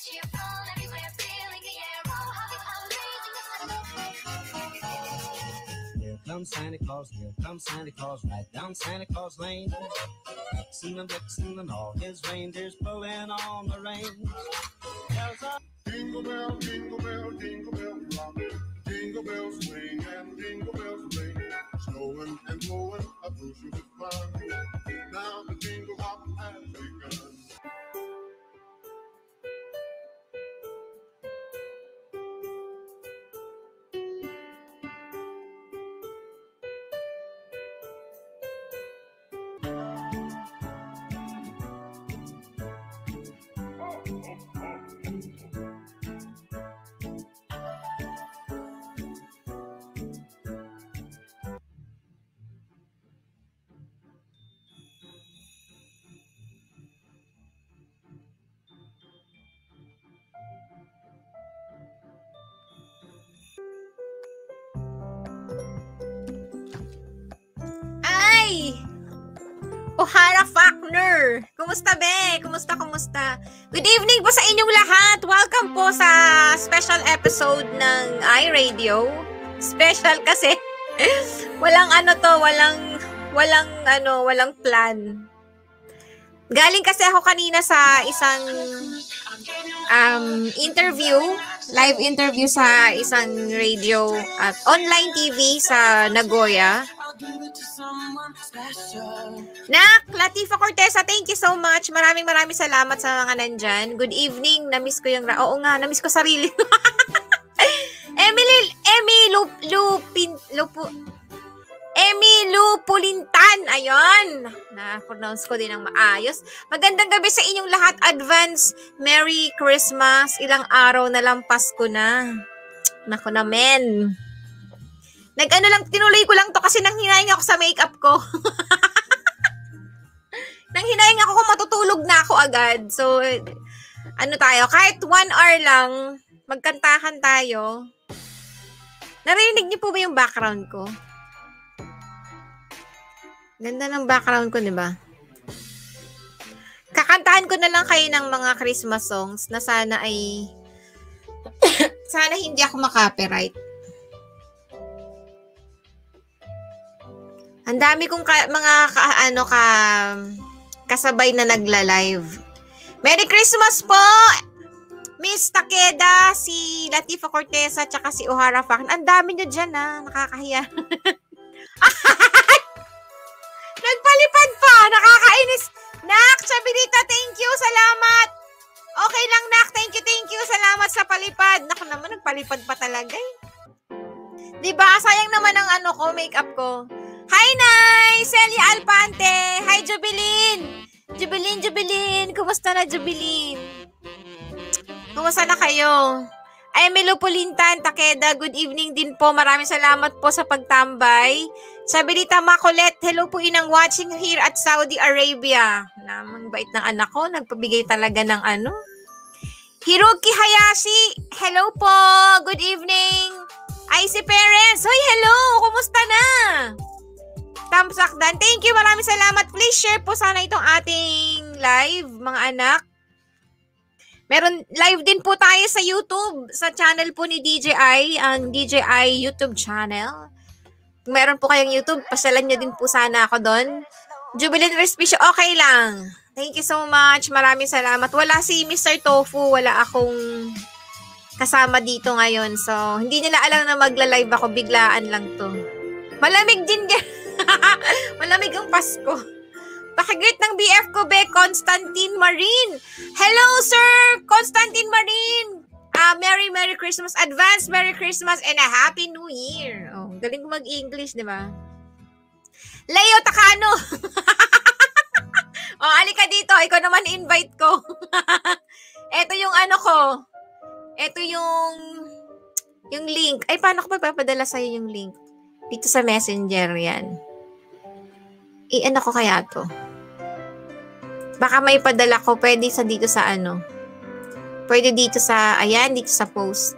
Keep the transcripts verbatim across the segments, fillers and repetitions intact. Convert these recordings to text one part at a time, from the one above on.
Here comes Santa Claus, here comes Santa Claus, right down Santa Claus Lane. Vixen and Blitzen and all his reindeers pulling on the reins. Jingle bell, jingle bell, jingle bell rock. Jingle bells swing and jingle bells ring. Snowing and blowing a bushel of fun. Now the jingle hop has begun. O'Hara Faulkner. Kumusta be? Kumusta, kumusta? Good evening po sa inyong lahat. Welcome po sa special episode ng iRadio. Special kasi walang ano to, walang walang ano, walang plan. Galing kasi ako kanina sa isang um, interview, live interview sa isang radio at online T V sa Nagoya. Nak, Latifa Cortesa, thank you so much. Maraming maraming salamat sa mga nandyan. Good evening. Namiss ko yung... Oo nga, namiss ko sarili. Emily, Emmy Lup, Lupin, Lupu, Emmy Lupulintan. Ayun. Na-pronounce ko din ng maayos. Magandang gabi sa inyong lahat. Advance Merry Christmas. Ilang araw na lang Pasko na. Naku na men. Nag-ano lang, tinuloy ko lang to kasi nang hinaing ako sa makeup ko. Nang hinaing ako kung matutulog na ako agad. So, ano tayo, kahit one hour lang, magkantahan tayo. Narinig niyo po ba yung background ko? Ganda ng background ko, di ba? Kakantahan ko na lang kayo ng mga Christmas songs na sana ay sana hindi ako makopyright. Ang dami kong ka, mga ka, ano ka kasabay na nagla-live. Merry Christmas po! Miss Takeda, si Latifa Cortesa, tsaka si O'Hara Faulkner. Ang dami nyo dyan, ha? Nakakahiya. Nagpalipad pa! Nakakainis! Nak, Chabelita, thank you! Salamat! Okay lang, Nak. Thank you, thank you. Salamat sa palipad. Naku naman, nagpalipad pa talaga eh. Diba? Sayang naman ang ano ko, makeup ko. Hi, Nay! Celia Alpante! Hi, Jubilin! Jubilin, Jubilin! Kumusta na, Jubilin? Kumusta na kayo? Ay, Melopolintan, Takeda, good evening din po. Maraming salamat po sa pagtambay. Sabelita Makulet, hello po inang watching here at Saudi Arabia. Namang bait ng anak ko, nagpabigay talaga ng ano. Hiroki Hayashi, hello po! Good evening! Ay, si Parents, hoy, hello! Kumusta na? Tamsakdan. Thank you. Maraming salamat. Please share po sana itong ating live, mga anak. Meron, live din po tayo sa YouTube, sa channel po ni D J I, ang D J I YouTube channel. Kung meron po kayong YouTube, pasyalan nyo din po sana ako doon. Jubilin Respicio, okay lang. Thank you so much. Maraming salamat. Wala si Mister Tofu. Wala akong kasama dito ngayon. So, hindi nila alam na magla-live ako. Biglaan lang to. Malamig din yan. Malamig ang Pasko. Pakigreet ng B F ko, be, Constantine Marin. Hello, sir! Constantine Marin! Uh, Merry, Merry Christmas. Advance Merry Christmas and a Happy New Year. Oh, galing ko mag-English, di ba? Leo Takano! Oh, alika dito. Ikaw naman invite ko. Ito yung ano ko. Ito yung yung link. Ay, paano ko papapadala sa'yo yung link? Dito sa Messenger yan. I-ano ko kaya to? Baka may padala ko. Pwede sa dito sa ano. Pwede dito sa, ayan, dito sa post.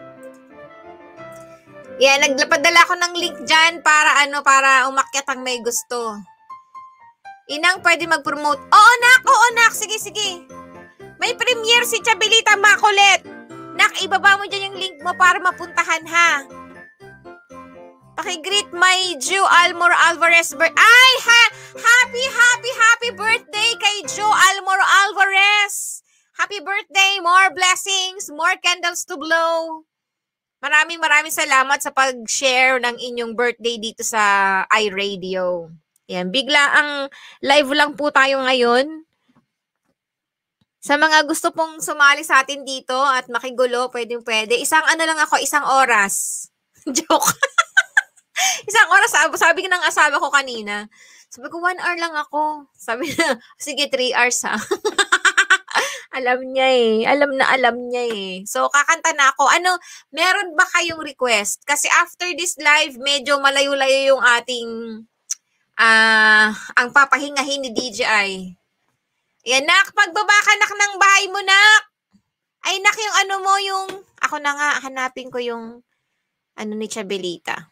Yan, nagpadala ko ng link dyan para ano, para umakyat ang may gusto. Inang, pwede mag-promote. Oo, nak! Oo, nak! Sige, sige. May premiere si Chabelita Makulet. Nak, ibaba mo dyan yung link mo para mapuntahan, ha? Paki-greet my Joe Almor Alvarez. Ay, ha! Happy, happy, happy birthday kay Joe Almor Alvarez. Happy birthday. More blessings. More candles to blow. Maraming maraming salamat sa pag-share ng inyong birthday dito sa iRadio. Yan, bigla ang live lang po tayo ngayon. Sa mga gusto pong sumali sa atin dito at makigulo, pwedeng pwede. Isang ano lang ako, isang oras. Joke. Isang oras, sabi ng asawa ko kanina. Sabi ko, one hour lang ako. Sabi na, sige, three hours ha. Alam niya eh. Alam na alam niya eh. So, kakanta na ako. Ano, meron ba kayong request? Kasi after this live, medyo malayo-layo yung ating, ah, uh, ang papahingahin ni D J I. Yan, nak, pagbaba ka, nak, ng bahay mo, nak. Ay, nak, yung ano mo, yung, ako na nga, hanapin ko yung, ano ni Chabelita.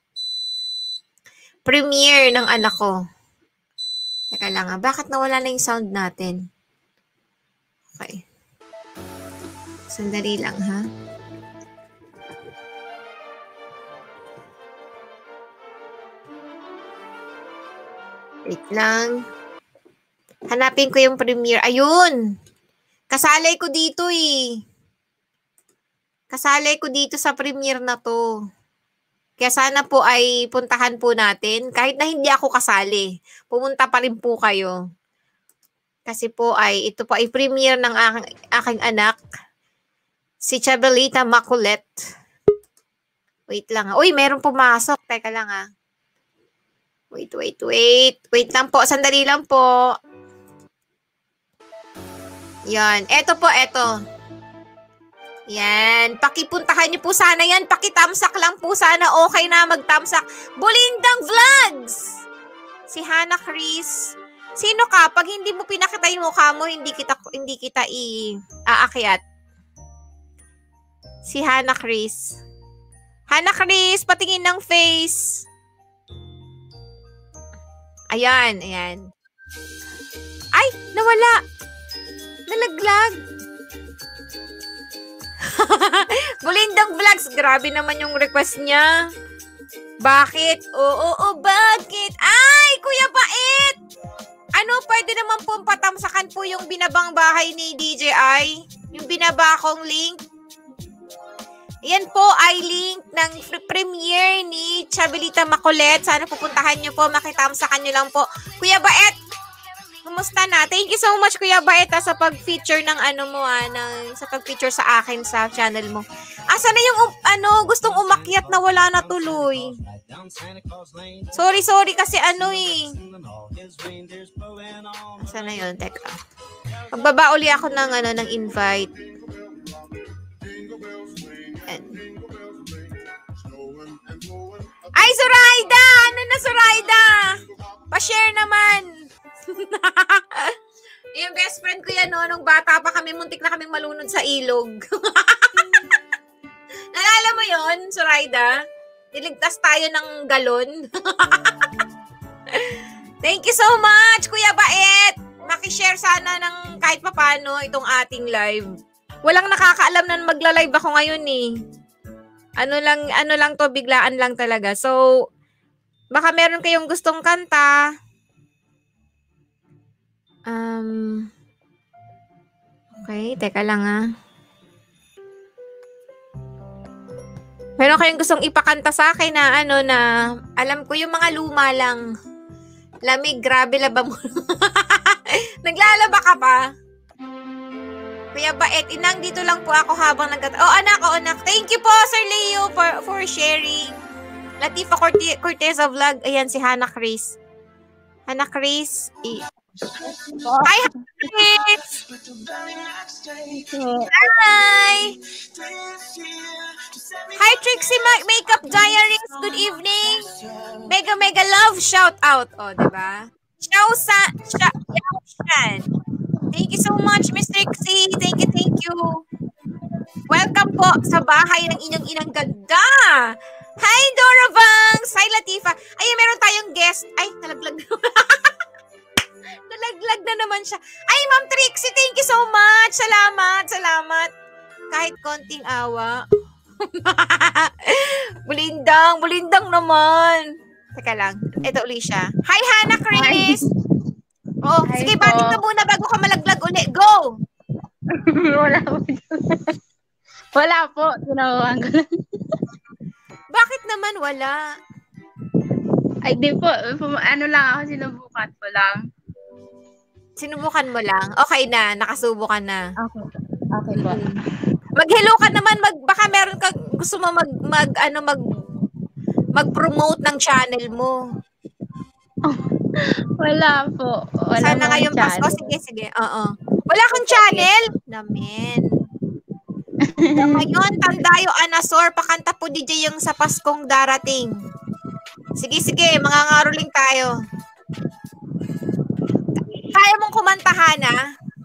Premiere ng anak ko. Teka lang nga, bakit nawala na yung sound natin? Okay. Sandali lang, ha? Wait lang. Hanapin ko yung premiere. Ayun! Kasalay ko dito eh. Kasalay ko dito sa premiere na to. Kaya sana po ay puntahan po natin. Kahit na hindi ako kasali. Pumunta pa rin po kayo. Kasi po ay, ito po ay premiere ng aking, aking anak. Si Chabelita Makulet. Wait lang. Uy, meron pumasok. Teka lang ah. Wait, wait, wait. Wait lang po. Sandali lang po. Yan. Eto po, eto. Yan. Pakipuntahan niyo po sana yan. Pakitamsak lang po sana. Okay na magtamsak. Bulindang Vlogs! Si Hannah Chris. Sino ka? Pag hindi mo pinakita yung mukha mo, hindi kita, hindi kita i-aakyat. Si Hannah Chris. Hannah Chris, patingin ng face. Ayan, ayan. Ay, nawala. Nalaglag. Bulindang Vlogs. Grabe naman yung request niya. Bakit? Oo, oo, oo, bakit? Ay, Kuya Bait! Ano, pwede naman po patamsakan po yung binabang bahay ni D J I? Yung binaba kong link? Yan po ay link ng premiere ni Chabelita Makulet. Sana pupuntahan nyo po, makitamsakan nyo lang po. Kuya Bait, kumusta na? Thank you so much, Kuya Bait, ha, sa pag-feature ng ano mo, ha, ng, sa pag-feature sa akin sa channel mo. Asa na yung, um, ano, gustong umakyat na wala na tuloy? Sorry, sorry, kasi ano eh. Asa na yun? Teka. Magbaba uli ako ng, ano, ng invite. Yan. Ay, Zoraida! Ano na, Zoraida? Pa-share naman. Yung best friend ko yan, no, nung bata pa kami, muntik na kaming malunod sa ilog. Nalala mo yon, Zoraida? Niligtas tayo ng galon. Thank you so much, Kuya Bait. Maki-share sana ng kahit papano itong ating live. Walang nakakaalam na magla-live ako ngayon eh. Ano lang, ano lang to, biglaan lang talaga. So, baka meron kayong gustong kanta. Um, okay, teka lang ah. Meron kayong gustong ipakanta sa akin na ano na, alam ko yung mga luma lang. Lamig, grabe laba mo. Naglalaba ka pa? Kuya Bait, inang dito lang po ako habang nagkata... Oh, anak, oh, anak. Thank you po, Sir Leo, for, for sharing. Latifa Corte Corteza Vlog. Ayan, si Hannah Chris. Hannah Chris. I Hi, Chris! Hi! Hi, Trixie Ma Makeup Diaries. Good evening. Mega, mega love shout out. Oh, diba? Xiao San. Xiao Shan. Thank you so much, Miss Trixie. Thank you, thank you. Welcome po sa bahay ng inyong inang ganda. Hi, Dora Bangs. Hi, Latifa. Ay, meron tayong guest. Ay, nalaglag. Nalaglag na naman siya. Ay, Ma'am Trixie, thank you so much. Salamat, salamat. Kahit konting awa. bulindang, bulindang naman. Teka lang, ito uli siya. Hi, Hannah Chris. Oh, Hi sige, po. batik ka muna bago ka malaglag uli. Go! Wala po. Wala po. Tinawagan ko lang. Bakit naman wala? Ay, di po. Ano lang ako, sinubukan ko lang. Sinubukan mo lang? Okay na, nakasubukan na. Okay. Okay po. Mag-hello ka naman, mag, baka meron ka, gusto mo mag, mag, ano, mag, mag-promote ng channel mo. Wala po. Wala Sana po ngayong channel. Pasko, sige, sige, oo. Wala kang channel? Namen. Ngayon, Tandayo Anasor, pakanta po D J yung sa Paskong darating. Sige, sige, mga ngaruling tayo. Kaya mong kumantahan, ha?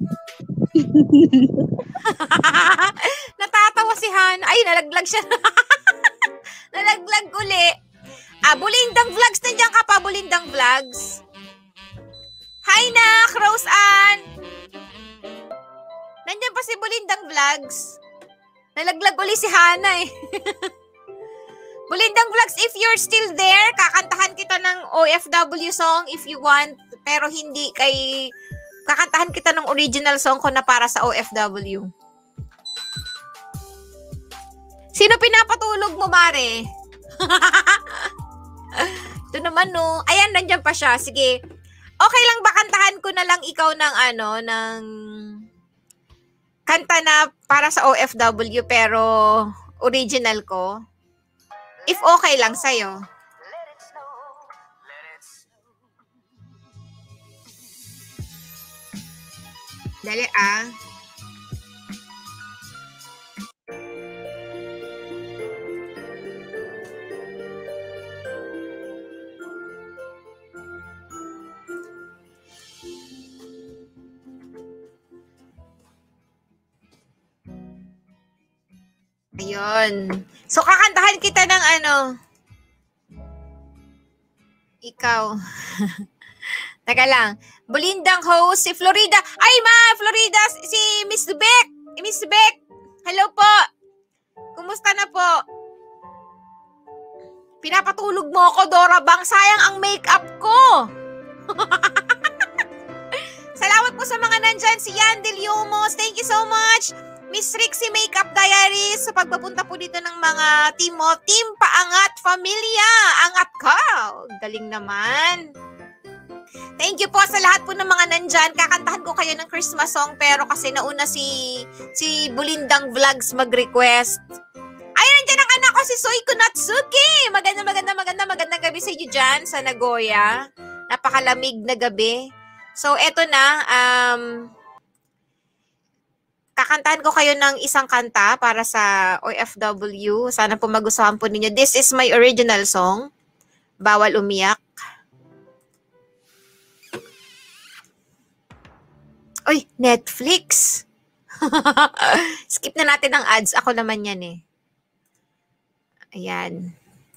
Natatawa si Han. Ay, nalaglag siya. Nalaglag uli. Ah, Bulindang Vlogs. Nandiyan ka pa, Bulindang Vlogs. Hi, Nak! Rose Ann! Nandiyan pa si Bulindang Vlogs. Nalaglag uli si Hana eh. Bulindang Vlogs, if you're still there, kakantahan kita ng O F W song if you want. Pero hindi kay... Kakantahan kita ng original song ko na para sa O F W. Sino pinapatulog mo, Mare? Ito naman, no. Ayan, nandyan pa siya. Sige. Okay lang ba kantahan ko na lang ikaw ng ano, ng kanta na para sa O F W pero original ko? If okay lang sa'yo. Dali ah. Ayun. So, kakantahan kita ng ano. Ikaw. Teka lang. Bulindang host, si Florida. Ay, ma! Florida! Si Miss Beck! Miss Beck! Hello po! Kumusta na po? Pinapatulog mo ako, Dora Bang. Sayang ang makeup ko! Salamat po sa mga nandyan. Si Yandel Yomos. Thank you so much. Miss Rixie Makeup Diaries. Sa pagpapunta po dito ng mga team mo. Team Paangat Familia. Angat ka! Galing naman. Thank you po sa lahat po ng mga nandyan. Kakantahan ko kayo ng Christmas song pero kasi nauna si si Bulindang Vlogs mag-request. Ay, nandiyan ang anak ko si Soiko Natsuki. Maganda, maganda, maganda, magandang gabi sa inyo dyan sa Nagoya. Napakalamig na gabi. So, eto na. Um, kakantahan ko kayo ng isang kanta para sa O F W. Sana po magustuhan po ninyo. This is my original song. Bawal Umiyak. Uy, Netflix. Skip na natin ang ads. Ako naman yan eh. Ayan.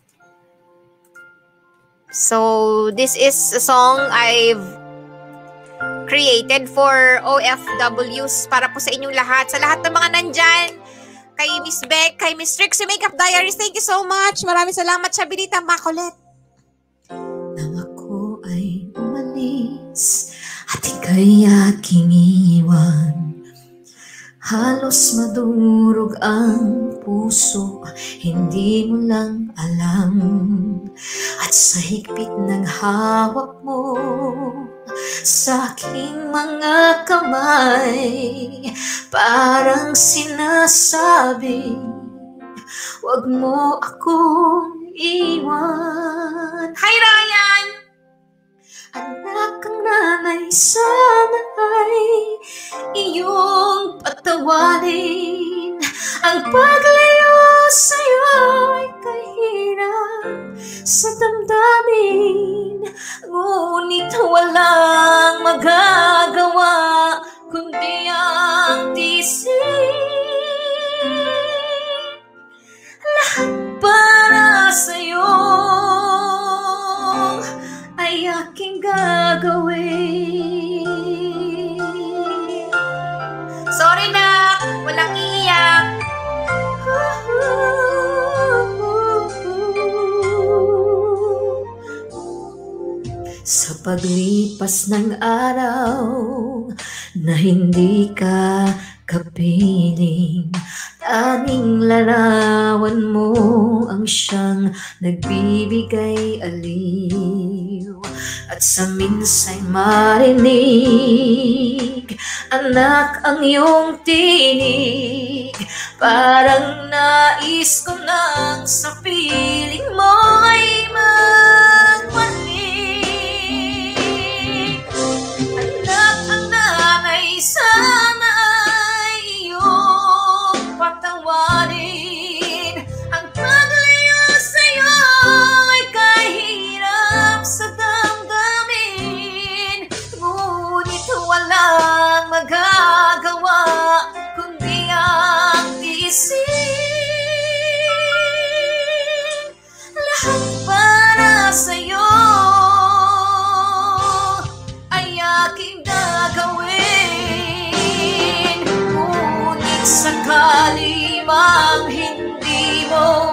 So, this is a song I've created for O F Ws para po sa inyong lahat. Sa lahat ng mga nandyan. Kay Miss Beck, kay Miss Trixie Makeup Diaries. Thank you so much. Maraming salamat. Siya, Makulit. Nang ako ay umalis at ika'y aking iwan, halos madurog ang puso, hindi mo lang alam. At sa higpit ng hawak mo sa aking mga kamay, parang sinasabi, wag mo akong iwan. Hi, Ryan! Anak ang nanay, sana ay iyong patawarin. Ang paglayo sa'yo ay kahirap sa damdamin, ngunit walang magagawa kundi ang tiisin. Lahat para sa'yo ay aking gagawin. paglipas ng araw na hindi ka kapiling. Tanging larawan mo ang siyang nagbibigay aliw. At sa minsa'y marinig, anak, ang iyong tinig. Parang nais ko nang sa piling mo ay magmalik. Anak, ang nanay sana ay iyong patawarin. Ang paglayo sa'yo ay kahirap sa damdamin. Ngunit walang magagawa kundi ang tiisin. Lahat para sa'yo ay aking gagawin. Ngunit sakali mang hindi mo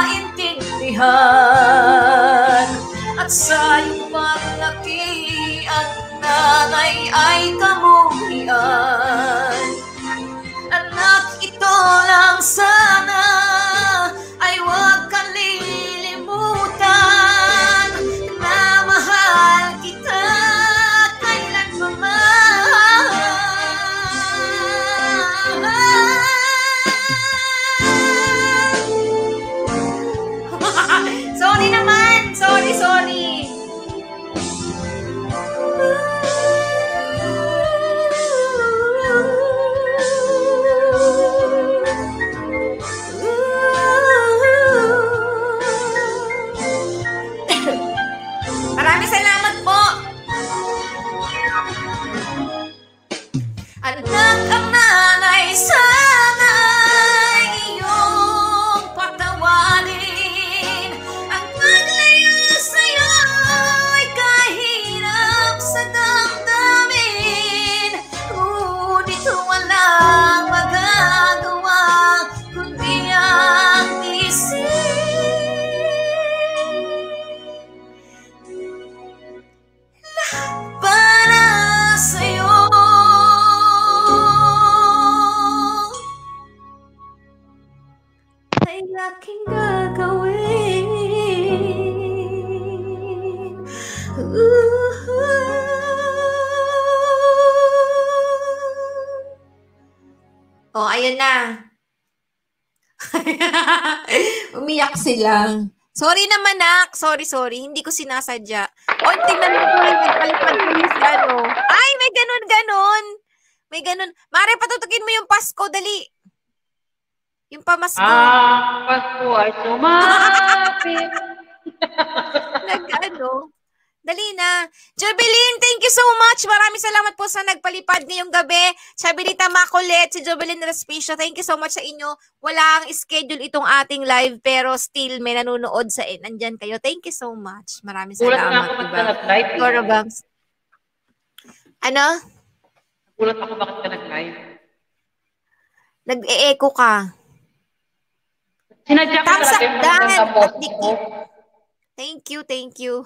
maintindihan at sa iyong paglaki ang nanay ay kamuhian. Anak, ito lang sana ay huwag kang lilimutan na mahal kita kailanman. Sorry naman, sorry, sorry. Maraming salamat po. Anak, ang nanay sana ay iyong patawarin. Ang paglayo sa'yo ay kahirap sa damdamin. Ngunit walang magagawa kundi ang tiisin. Para sa'yo ay aking gagawin. Oh, ayun na. Umiyak sila. Sorry naman, nak. Sorry, sorry. Hindi ko sinasadya. O, tingnan mo ko rin. Nagpalipad ko yung ano. Ay, may ganun, ganun. May ganun. Mare, patutugin mo yung Pasko. Dali. Yung pamasko. Ah, Pasko ay sumapit. Nag-ano. Dali na. Jovelyn, thank you so much. Maraming salamat po sa nagpalipad ngayong gabi. Chabilita Makulit, si Jovelyn Respicio. Thank you so much sa inyo. Walang schedule itong ating live pero still may nanonood sa in. Nandyan kayo. Thank you so much. Maraming Gulat na salamat. ako Diba? bakit ka nag-live. eh. Goro Banks. Ano? Gulat ako bakit ka nag-live. Nag-e-echo ka. Sinadya ko Thumbs up, talaga yung Dan. mga At post Diki. ko. Thank you, thank you.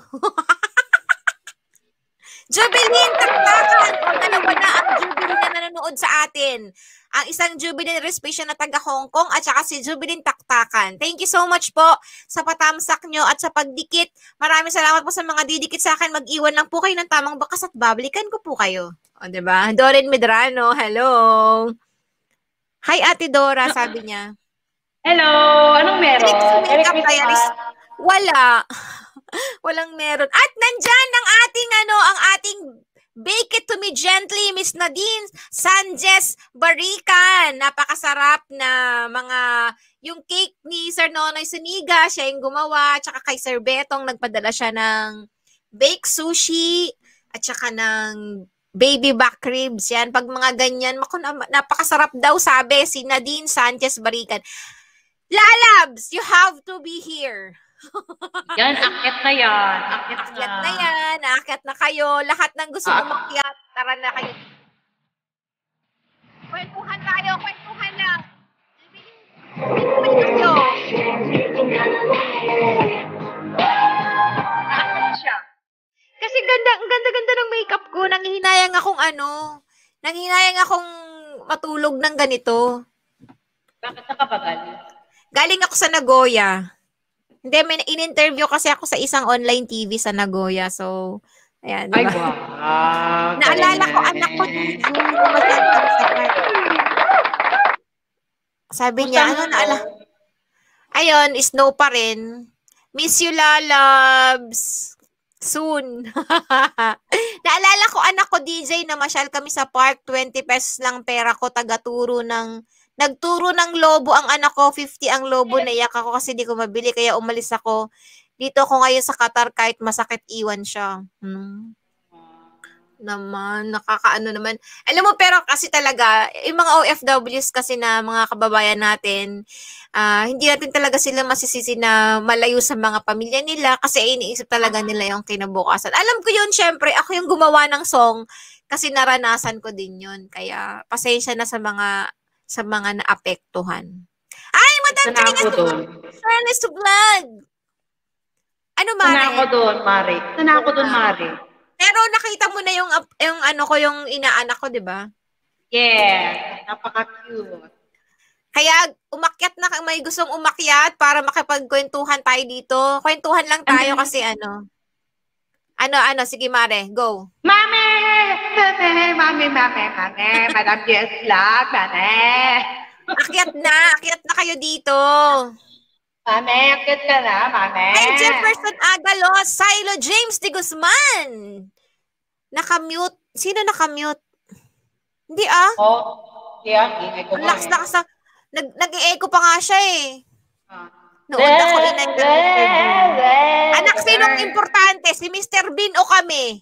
Jubilin, taktakan. O, dalawa na ang Jubilin na nanonood sa atin. Ang isang Jubilin Respicio na taga Hong Kong at saka si Jubilin Taktakan. Thank you so much po sa patamsak nyo at sa pagdikit. Maraming salamat po sa mga didikit sa akin. Mag-iwan lang po kayo ng tamang bakas at babalikan ko po kayo. O, diba? Doreen Medrano, hello. Hi, Ate Dora, sabi niya. Hello! Anong meron? Merry Merry Christmas. Christmas. Wala. Walang meron. At nandyan ang ating ano, ang ating Bake It To Me Gently, Miss Nadine Sanchez Barican. Napakasarap na mga, yung cake ni Sir Nonoy Suniga, siya yung gumawa, tsaka kay Sir Betong, nagpadala siya ng bake sushi, at saka ng baby back ribs. Yan, pag mga ganyan, maku, napakasarap daw, sabi si Nadine Sanchez Barican. Lalabs, you have to be here. Yan, akit na yan. Akit na. Akyat na yan, aakyat na kayo. Lahat ng gusto Ah. umakyat, tara na kayo. Kwentuhan tayo, kwentuhan lang. Kwentuhan kayo. Aakyat siya. Kasi ganda, ang ganda ano, nanghinayang akong matulog ng ganito. Bakit nakabagal? Galing ako sa Nagoya. Hindi, may in-interview kasi ako sa isang online T V sa Nagoya. So, ayan, Ay, diba? wow. Naalala ko, anak ko, dito, magandang sa part. Sabi niya, ano, naala? Ayun, snow pa rin. Miss you, lalabs. Soon. Naalala ko, anak ko, D J, na masyal kami sa park. twenty pesos lang pera ko, taga-turo ng, nagturo ng lobo ang anak ko, fifty ang lobo, naiyak ako kasi di ko mabili, kaya umalis ako. Dito ako ngayon sa Qatar kahit masakit iwan siya. Hmm. Naman, nakakaano naman. Alam mo, pero kasi talaga, yung mga O F Ws kasi na mga kababayan natin, uh, hindi natin talaga sila masisisi na malayo sa mga pamilya nila kasi iniisip talaga nila yung kinabukasan. Alam ko yun, syempre, ako yung gumawa ng song kasi naranasan ko din yun. Kaya, pasensya na sa mga sa mga naapektuhan. Ay, Madam Sana ako doon. Fairness to vlog. Ano, Mare? Sana ako doon, Mare. Sana ako doon, Mare. Pero nakita mo na yung, yung ano ko, yung inaanak ko, di ba? Yeah. Napaka-cute. Kaya umakyat na, may gustong umakyat para makipagkwentuhan tayo dito. Kwentuhan lang tayo kasi ano. Ano, ano, sige Mare, go. Mami! Mami, mami, mami, mami. Madam Jess Vlog, mami. Akyat na, akyat na kayo dito. Mami, akit ka na, mami. Ay, Jefferson Agalos, Silo James de Guzman. Nakamute. Sino nakamute? Hindi ah. Oh, kaya, ingay ko Ang lakas na kasi. Nag, nag-e-echo pa nga siya eh. Ah. Noon ako inang Anak, sinong importante? Si Mister Bean o kami?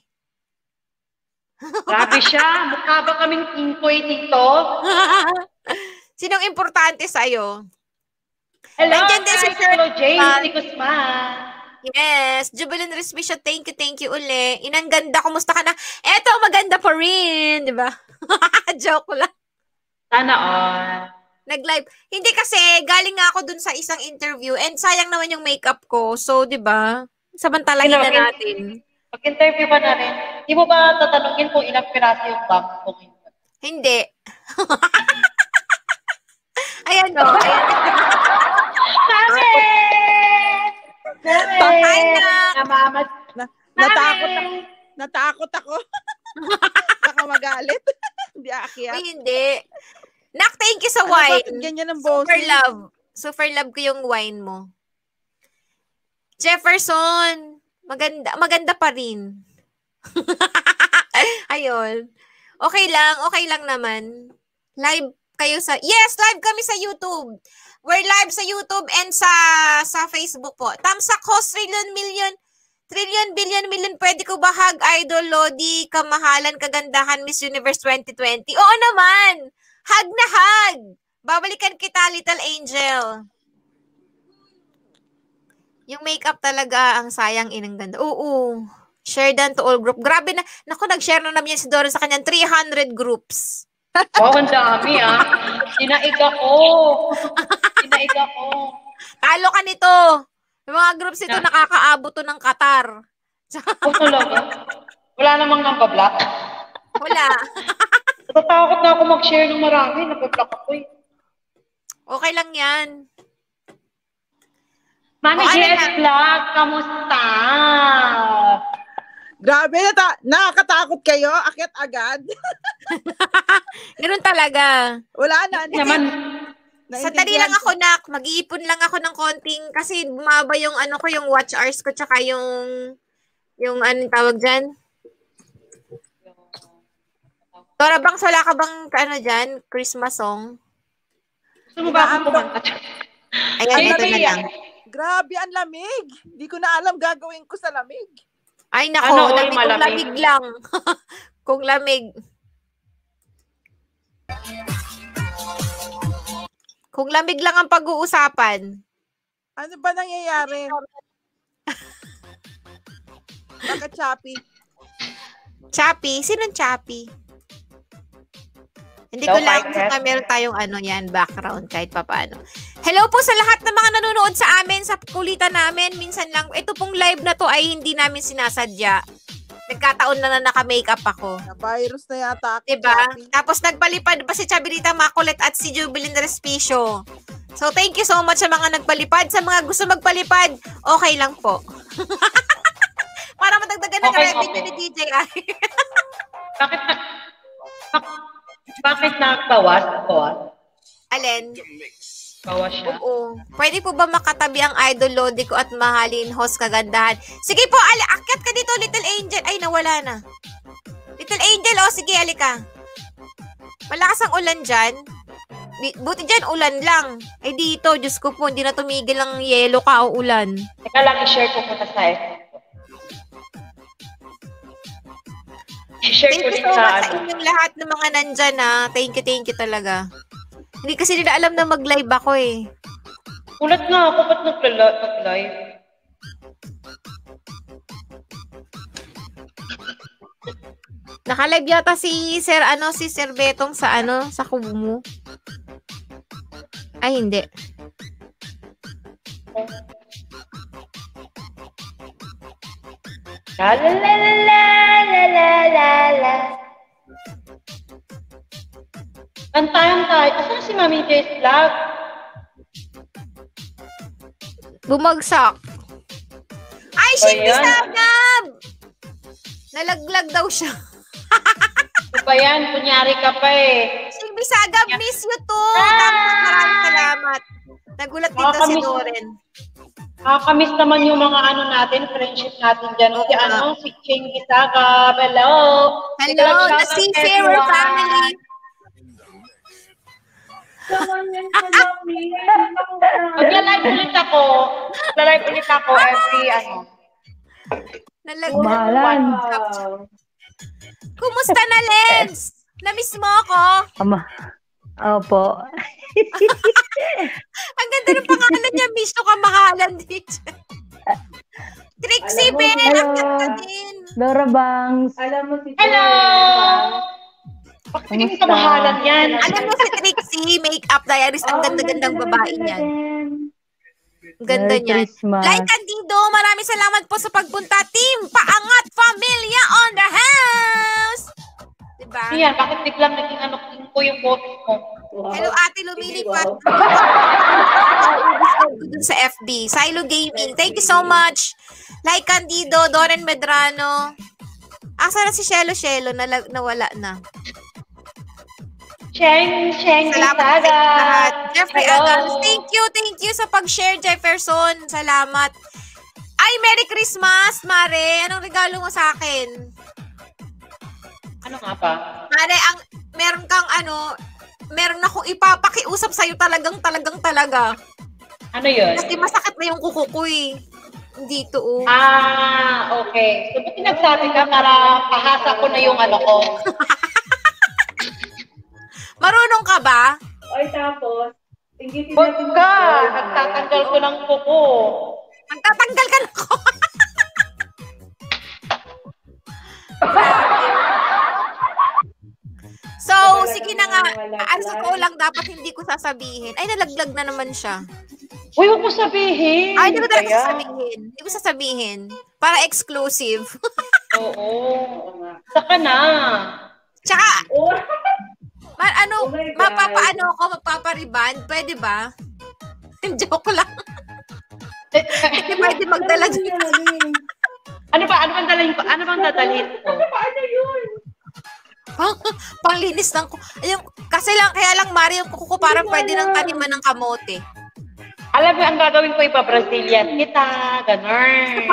Grabe siya. Mukha ba kaming inkoy dito? Sinong importante sa'yo? Hello, Nandiyan din si Sir Hello, James Juan. de Guzman. Yes, Jubilin Respicia, thank you, thank you uli. Inang ganda, kumusta ka na? Eto, maganda pa rin, di ba? Joke lang. Sana all. Nag-live. Hindi kasi, galing nga ako dun sa isang interview and sayang naman yung makeup ko. So, di ba? Samantalahin na natin. Pag-interview ba na rin, di mo ba tatanungin kung ilang piraso yung bag mo? Hindi. Ayan o. Ayan. Mami! Hi, Nak. Namamas. Na, natakot ako. Natakot ako. Baka magalit. Hindi aakyat. Uy, hindi. Nak, thank you sa Ano ba, wine. ganyan ang Super boses? love. Super love ko yung wine mo. Jefferson, maganda, maganda pa rin. Ayun. Okay lang, okay lang naman. Live kayo sa, yes, live kami sa YouTube. We're live sa YouTube and sa sa Facebook po. Tamsak host, trillion, million, trillion, billion, million, pwede ko ba hug, idol, Lodi, kamahalan, kagandahan, Miss Universe twenty twenty? Oo naman! Hug na hug! Babalikan kita, little angel. Yung makeup talaga, ang sayang, inang ganda. Oo. Share dan to all group. Grabe na. Naku, nag-share na naman yan si Doron sa kanyang three hundred groups. Wow, ang dami ah. Sinaig ako. Sinaig ako. Talo ka nito. Yung mga groups ito, nakakaabot to ng Qatar. Oh, talaga? Wala namang nambablock. Wala. Natatakot na ako mag-share ng marami. Nabablock ako eh. Okay lang yan. Mami O, ano Jess na? Vlog, kamusta? Grabe, nata- nakakatakot kayo. Akyat agad. Ganun talaga. Wala na. Naman, Sandali lang ako, Nak. Mag-iipon lang ako ng konting kasi bumaba yung ano ko, yung watch hours ko, tsaka yung yung anong tawag dyan? Dora Banks, wala ka bang ano dyan? Christmas song? gusto mo ba akong kumanta? Ayan, Ay, ito na Maria. lang. Grabe, ang lamig. Hindi ko na alam gagawin ko sa lamig. Ay, nako, Ano, lamig, oy, kung malamig. lamig lang. Kung lamig. Kung lamig lang ang pag-uusapan. Ano ba nangyayari? Bakit choppy? Chappy? Sinong Chappy? Hindi Daw ko lang fighter. kung meron tayong ano yan, background kahit papaano. Hello po sa lahat ng mga nanonood sa amin, sa kulitan namin. Minsan lang, ito pong live na to ay hindi namin sinasadya. Nagkataon na na naka-makeup ako. Na-virus na yata ako. Diba? Chappy. Tapos nagpalipad pa si Chabelita Makulit at si Jubilin Respicio. So, thank you so much sa mga nagpalipad. Sa mga gusto magpalipad, okay lang po. Para matagdagan ng Okay, revenue okay. ni D J I. Bakit na... bak- Bakit nagbawas? Bawas? Alin? Bawas siya. Oo. Pwede po ba makatabi ang idol Lodi ko at mahalin host kagandahan? Sige po, ali, akyat ka dito, Little Angel. Ay, nawala na. Little Angel, oh, sige, alika. Malakas ang ulan dyan. Di- Buti dyan, ulan lang. Ay, dito, Diyos ko po, hindi na tumigil ang yelo ka o ulan. Teka lang, i-share ko muna sa F B. I-share Thank ko you din so sa much sa ano. inyong lahat ng mga nandyan, ha. Thank you, thank you talaga. Hindi kasi nila alam na mag-live ako, eh. Ulat nga ako, ba't nagla- nag-live? Naka-live yata si Sir, ano, si Sir Betong sa, ano, sa kubo mo. Ay, hindi. La la la la la la la la. Kantayan tayo. Asan si Mami J's vlog? Bumagsak. Ay, Ba shit, yan? Bisagab! Nalaglag daw siya. Ano ba yan? Kunyari ka pa eh. Shit, Bisagab, miss you too. Tapos maraming salamat. Nagulat dito si Nakakamiss. Doren. Nakakamiss naman yung mga ano natin, friendship natin dyan. Si Oo. ano, si Ching Isaga. Hello. Hello, Big love, the shout out Seafarer everyone. family. Magla-live ulit ako. Magla-live ulit ako every ano. Nalaglag. Mahalan. Kumusta na, Lens? Namiss mo ako? Ama. Opo. Ang ganda ng pangalan niya, miss ko kamahalan dito. Trixie, Ben, ang ganda din. Dora Bangs. Hello! Bakit hindi ka mahalan yan? Alam mo si Trixie, Makeup Diaries, ang ganda-gandang babae niyan. Ang ganda Merry niyan. Christmas. Like Candido, maraming salamat po sa pagpunta. Team Paangat Familia on the house! Diba? Yan, bakit biglang naging ano ko yung boses mo? Hello, Ate Lumilipat. Dun sa F B. Silo Gaming. Thank you so much. Like Candido, Doren Medrano. Asa na si Shelo Shelo? Nala- nawala na. Cheng, Cheng, Salamat sa Isaga. inyong lahat. Jeffrey Hello. Adams. Thank you, thank you sa pag-share, Jefferson. Salamat. Ay, Merry Christmas, Mare. Anong regalo mo sa akin? Ano nga pa? Mare, ang meron kang ano, meron akong ipapakiusap sa'yo talagang, talagang, talaga. Ano yun? Kasi masakit na yung kuko ko eh. Dito oh. Ah, okay. So, buti nagsabi ka para pahasa ko na yung ano ko. Marunong ka ba? Huwag ka! Nagtatanggal ko ng kuko. Magtatanggal ka na ko. So, sige na nga. Ano sa ko lang dapat hindi ko sasabihin. Ay, nalaglag na naman siya. Uy, huwag mo sabihin. Ay, hindi ko talaga Kaya? sasabihin. Hindi ko sasabihin. Para exclusive. Oo. Saka na. Tsaka, ma- ano, mapapaano ako, mapapariban? Pwede ba? Joke lang. Hindi pwede magdala dyan. Ano ba? Ano bang dalhin ko? Ano bang dadalhin ko? Pang, panglinis ng ko. Yung, kasi lang, kaya lang, Mari, yung kuko ko parang pwede ng taniman ng kamote. Alam mo, ang gagawin ko iba Brazilian. Kita, ganun.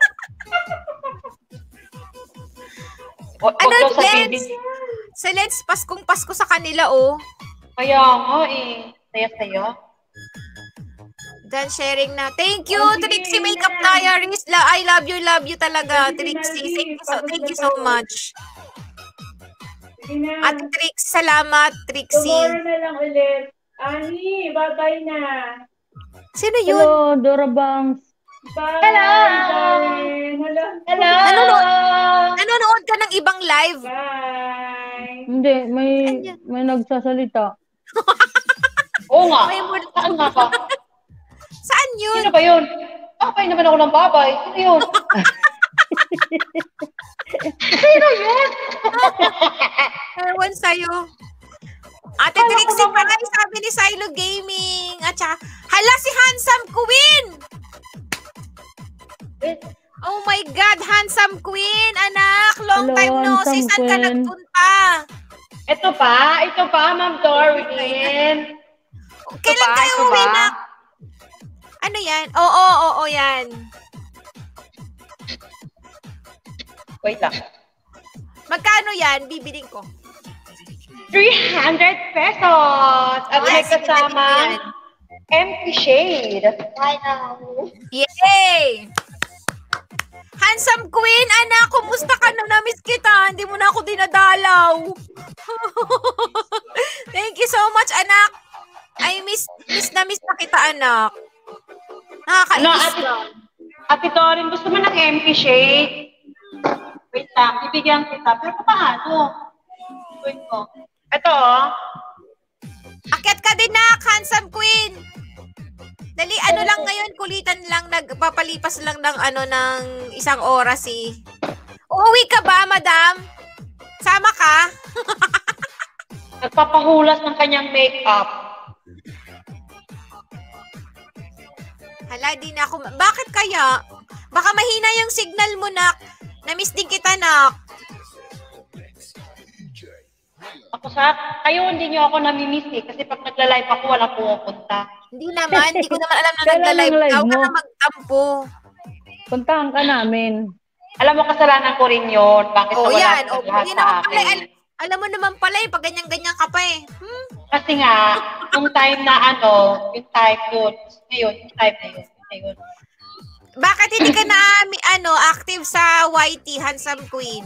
O, Ano, wag daw sabihin. Lens? Sa Lens, Paskong Pasko sa kanila, oh. Kaya nga eh. Saya-saya. Dan sharing na. Thank you, Trixie Makeup Diaries. La, I love you, love you talaga, Trixie. Thank you so, thank you so much. At Trixie, salamat, Trixie. Tomorrow na lang ulit. Ani, bye-bye na. Sino yun? Hello, Dora Bangs. Bye. Hello! darling. Hello. Hello! Nanonood, nanonood ka ng ibang live? Bye. Hindi, may may nagsasalita. Oo nga. May mo- Saan nga ba? Saan yun? Sino ba yun? Babay naman ako ng babay. Sino yun? Ewan sa'yo. Ate Kala ko Trixie naman- Paray, sabi ni Silo Gaming. At saka, hala si Handsome Queen! Oh my God, Handsome Queen, anak. Long Hello, time no see. Handsome Saan ka Queen. nagpunta? Ito pa, ito pa, Ma'am Doreen. Kailan ba? kayo Ito uwi ba? na? Ano yan? Oo, oo, oo, yan. Wait lang. Magkano yan? Bibiling ko. three hundred pesos. At may Yes, sige, kasama dali ko yan. empty shade. Bye now. Yay! Handsome Queen, anak, kumusta ka na? Namiss kita. Hindi mo na ako dinadalaw. Thank you so much, anak. I miss, miss na miss na kita, anak. Ano, Nakakainis ate, ka. ate Doreen, gusto mo ng empty shade? Wait lang, bibigyan kita. Pero paano? Wait ko. Ito, oh. Akyat ka din, nak, Handsome Queen. Dali, ano lang ngayon, kulitan lang, nagpapalipas lang ng ano, ng isang oras eh. Uuwi ka ba, madam? Sama ka? Nagpapahulas ng kanyang makeup. Hala, di na ako. ma- Bakit kaya? Baka mahina yung signal mo, nak. Namiss din kita, nak. Ako sa, kayo hindi niyo ako namimiss eh. Kasi pag nagla-live ako, walang pumupunta. Hindi naman. Hindi ko naman alam na Kailan nagla-live ang live ka. Huwag ka mo? na magtampo. Puntahan ka namin. Alam mo, kasalanan ko rin yun. Bakit O wala yan. ka O, lahat hindi sa naman pala. akin? Al- alam mo naman pala eh. Pag ganyan-ganyan ka pa eh. Hmm? Kasi nga, yung time na ano, yung time yun, ngayon, yung time na yun, yun na yun. Bakit hindi ka na mi- ano, active sa Y T, Handsome Queen?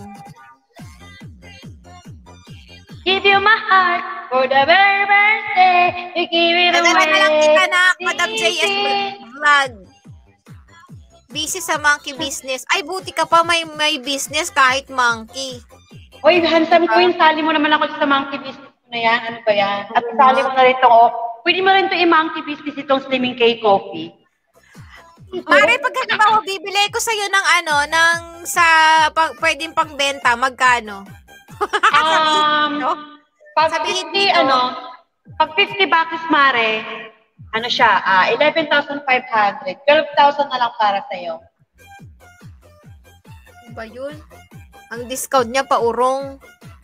Give you my heart for the very birthday. You give it away. Nadala na lang kita na, Madam J S Vlog. Busy sa monkey business. Ay, buti ka pa may may business kahit monkey. Uy, handsome queen, sali mo naman ako sa monkey business ko na yan. Ano ba yan? At sali mo na rin itong, oh, pwede mo rin ito i-monkey business itong Slimming K Coffee. Mare, pag halimbawa, bibili ko sa'yo ng ano, ng sa pag, pwedeng pangbenta, magkano? Um, no? pag Sabihin fifty, dito. ano, pag fifty bakis, Mare, ano siya, ah, eleven thousand five hundred. twelve thousand na lang para sa'yo. Ano ba yun? Ang discount niya paurong.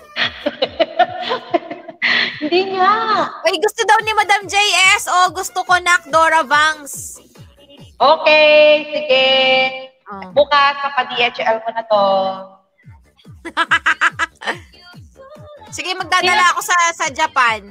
Hindi nga. Ay, gusto daw ni Madam J S. O, gusto ko nak Dora Bangs. Okay, sige. Oh. Bukas, papa-D H L ko na to. Sige, magdadala ako sa sa Japan.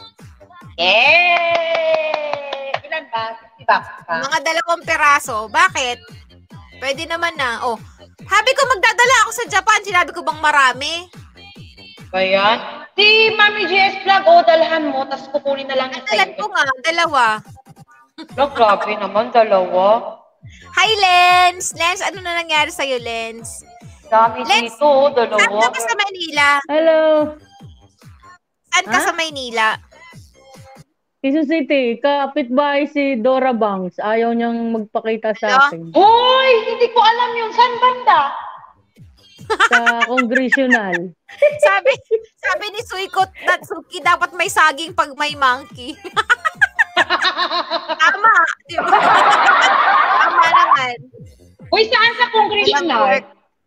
Yay! Ilan ba? fifty bucks pa? Mga dalawang peraso. Bakit? Pwede naman na. Oh, sabi ko magdadala ako sa Japan. Sinabi ko bang marami? Ba yan? Si Mami J S Vlog, o, dalhan mo, tapos kukunin na lang yung Dalan ko nga, dalawa. No, grabe naman, dalawa. Hi, Lens! Lens, ano na nangyari sa'yo, Lens? Dami Let's- dito, oh, Saan dalawa. ka sa Manila? Hello. Saan ka Ha? sa Maynila? Quezon City, kapitbahay si Dora Bangs. Ayaw niyang magpakita sa Hello? akin. Hoy, hindi ko alam yun. Saan banda? Sa congressional. Sabi, sabi ni Suikot Natsuki, dapat may saging pag may monkey. Tama, di ba? Tama naman. Uy, saan sa Walang congressional? work.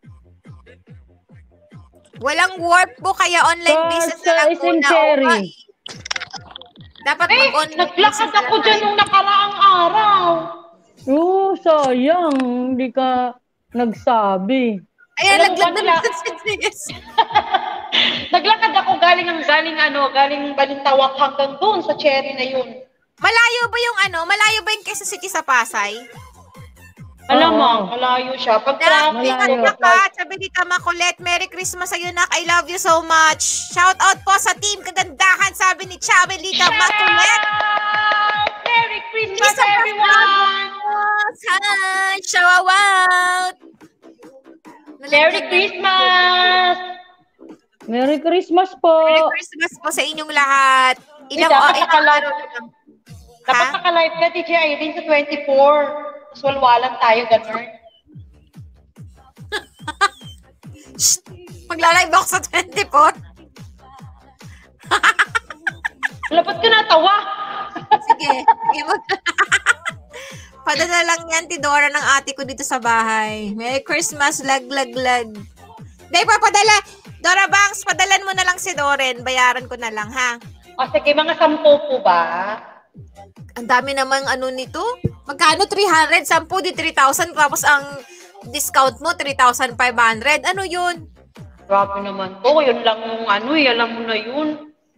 Walang work po, kaya online Sa- business sa na lang po Ising na Cherry. okay. Dapat Eh, mag-online naglakad business na ako lang dyan tayo. nung nakaraang araw. Oo, sayang. Hindi ka nagsabi. Ayan, Alam mo naglag ba na nila- lang si Jess. Naglakad ako galing ang galing ano, galing Balintawak hanggang doon sa Cherry na yun. Malayo ba yung ano? Malayo ba yung Quezon City sa Pasay? Alam mo, Oo. malayo siya. Pag Nak, traffic, ingat malayo. ka ka. Sabi ni Tama Colette, Merry Christmas sa'yo, Nak. I love you so much. Shout out po sa team Kagandahan, sabi ni Chabelita Makulet. Merry Christmas, Lisa everyone! Hi, shout out. Merry Christmas! Merry Christmas po. Merry Christmas po sa inyong lahat. Ilang, dapat oh, ilang nakala- araw na lang. Dapat Ha? naka-live ka, D J Irene, sa twenty-four. Tapos walwalan tayo, ganun. Shh. Magla-live ako sa twenty-four. Lapot ka natawa. Sige. Sige mo. Padala lang yan, Tidora, ng ate ko dito sa bahay. Merry Christmas, lag, lag, lag. Hindi, papadala. Dora Banks, padalan mo na lang si Doren. Bayaran ko na lang, ha? O sige, mga sampo po ba? Ang dami namang ano nito. Magkano? three hundred? Sampu di three thousand. Tapos ang discount mo, three thousand five hundred. Ano yun? Grabe naman to. Yun lang yung ano eh. Alam mo na yun.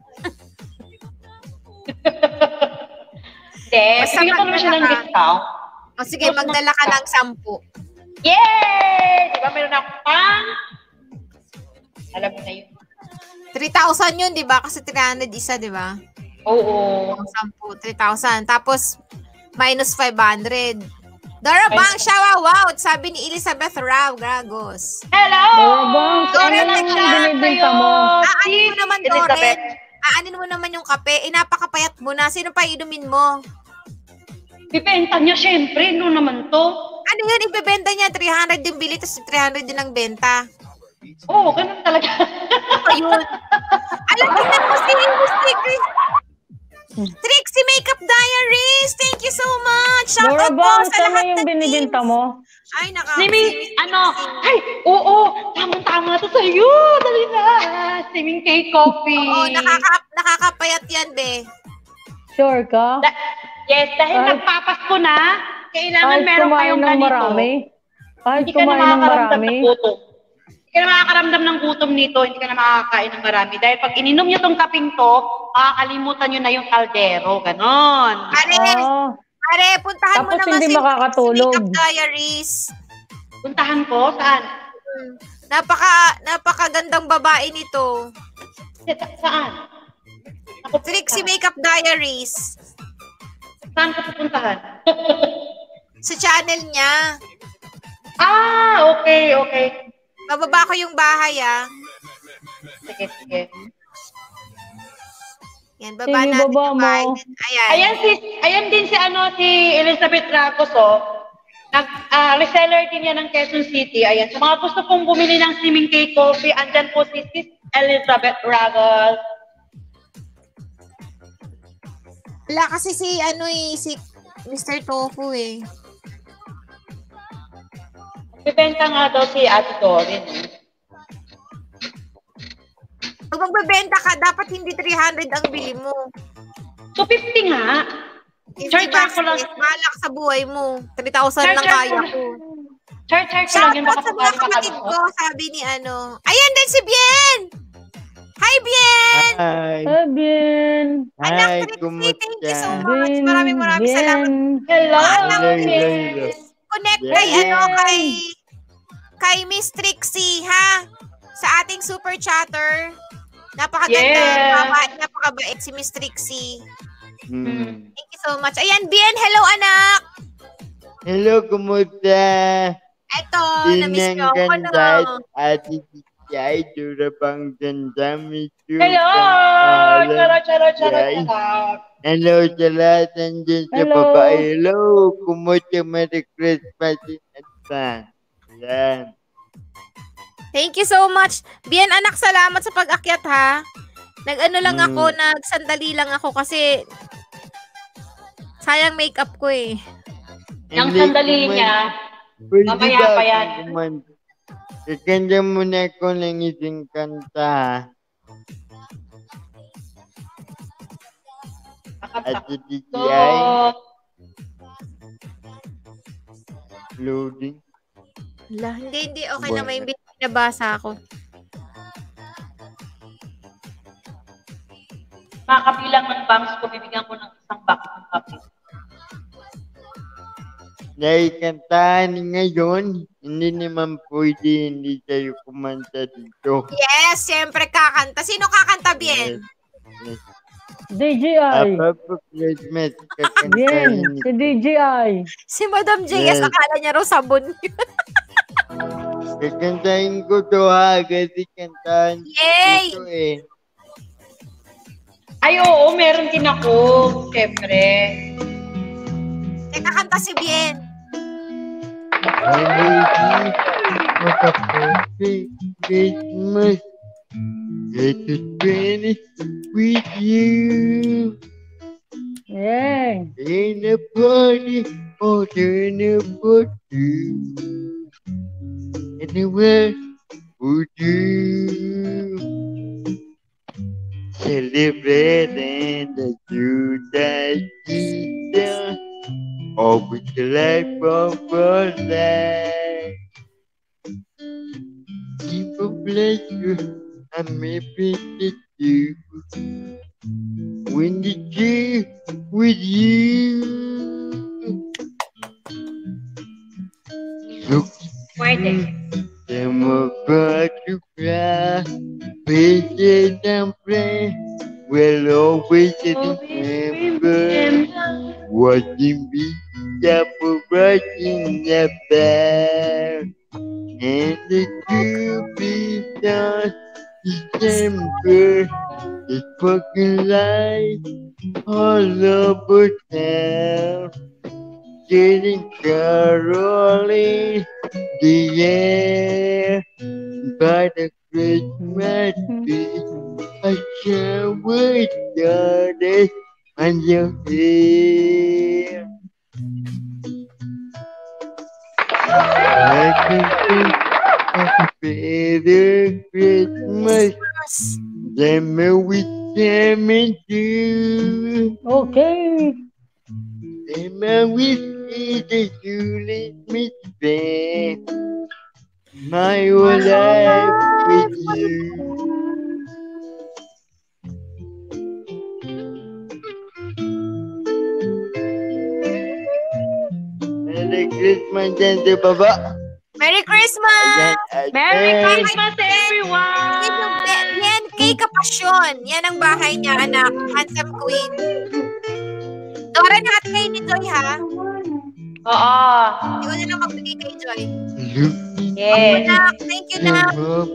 Hindi. Basta Bibigyan ko naman siya ng magdala ka. discount. O sige, magdala ka ng sampu. Yay! Di ba meron ako pang? Alam mo na yun. three thousand yun, di ba? Kasi three hundred isa, di ba? Oo. Ang sampu, three thousand. Tapos, minus five hundred. Dora Bang, shout out! Sabi ni Elizabeth Rao, Gragos. Hello! Dora Banks, Doren, ano nag- naman binibenta mo? Aanin mo naman, Elizabeth. Doren. Aanin mo naman yung kape. Eh, napakapayat mo na. Sino pa inumin mo? Bibenta niya, syempre. No naman to. Ano yun? Ibebenta niya. three hundred yung bili, tapos three hundred din ang benta. Oo, oh, ganun talaga. Ayun. Alam mo na mo si Trixie. Trixie Makeup Diaries. Thank you so much. Shout Dora out po Banks, sa ano lahat yung ng binibenta teams. mo? Ay, naka. Simi, ano? Ay, oo. Tamang-tama to sa'yo. Dali na. Swimming cake coffee. Oo, nakaka nakakapayat yan, be. Sure ka? Da- yes, dahil Kahit- nagpapasko na, kailangan Kahit meron kumain kayong ng ganito. marami? Kahit Hindi ka na kumain ng makakaramdam marami? ng gutom. Hindi ka na makakaramdam ng gutom nito, hindi ka na makakain ng marami. Dahil pag ininom nyo tong kaping to, makakalimutan nyo na yung kaldero. Ganon. Are, Ah, are, puntahan mo Tapos naman hindi si makakatulog. Makeup Diaries. Puntahan ko, saan? Hmm. Napaka, napakagandang babae nito. Sa- saan? Ako Trixie puntahan. Makeup Diaries. Saan ko pupuntahan? Sa channel niya. Ah, okay, okay. Bababa ko yung bahay, ah. Sige, sige. Yan, baba Sige, natin baba yung mo. bahay. Ayan. Ayan si ayan din si ano si Elizabeth Ragos oh. Nag ah, reseller din yan ng Quezon City. Ayan, sa mga gusto pong bumili ng swimming cake coffee, andyan po si Sis Elizabeth Ragos. Wala kasi si, ano eh, si Mister Tofu eh. Bibenta nga daw si Ate Dorin. Eh. Pag magbebenta ka, dapat hindi three hundred ang bili mo. two fifty nga. Hindi Char, char ko lang. Malak sa buhay mo. three thousand Char, lang char kaya ko. ko. Char, char ko lang Shout yun. out Baka sa mga pagkali kapatid makalusot. ko, sabi ni ano. Ayan din si Bien! Hi, Bien! Hi. Hi, Bien. Anak, Hi, Trixie, thank you so kumusta? much. Maraming maraming Bien. salamat. Hello. Hello, hello, hello. Connect Bien. kay, ano, kay, kay Miss Trixie, ha? Sa ating super chatter. Napakaganda. Yeah. Napaka, napakabait si Miss Trixie. Hmm. Thank you so much. Ayan, Bien, hello anak! Hello, kumusta? Eto, na-miss Inang niyo ako, no? ganda at Ate Tijay, dura pang ganda, miss you. Hello. Charo, charo, charo, Tijay. charo. Hello sa lahat nandiyan sa Hello. baba. Hello, kumusta, Merry Christmas in advance. Yan. Thank you so much. Bien, anak, salamat sa pag-akyat, ha? Nag-ano lang Mm. ako, nagsandali lang ako kasi sayang makeup ko eh. Yung Hindi sandali kuman- niya, Pwede mamaya ba pa yan. akong kuman- Kakanta muna ko ng isang kanta. At si D J So, I, loading. La, hindi, hindi. Okay Buwan na, may binabasa ako. mga kabilang ng banks ko, bibigyan ko ng isang box ng kape. Naikantahan ngayon, hindi naman pwede hindi tayo kumanta dito. Yes, siyempre kakanta. Sino kakanta, Bien? Yes. D J I. Apa Christmas Bien. kakantahin Si D J I. Si Madam J S, Yes. akala niya raw sabon. Kakantahin ko to ha, kasi kantahan Yay! ko to eh. Ay, oo, meron din ako. Siyempre. Teka, kanta si Bien. Holiday of a perfect Christmas. Let us spend it with you. Yay! In a party or in a party. Anywhere would you celebrating the Judas Jesus? Or with the life of our life? Keep a pleasure and maybe the you. When the day with you. Look, Pwede. them about to cry. Patient and pray. We'll always remember watching me watching the bear. And the two be done December. It's fucking light all over town. Getting Caroline the air by the Christmas tree. I can't wait for this on your hair. I can think of a better Christmas than we came into. Okay. And we see the you let me spend my whole life with you. Merry Christmas dyan sa baba. Merry Christmas! Ayan, ayan. Merry Christmas, everyone! Yan, kay Kapasyon. Yan ang bahay niya, anak. Handsome Queen. Dora, nahat kayo ni Joy, ha? Oo. Hindi ko na lang magbigay kay Joy. Yes. Anak, thank you, na.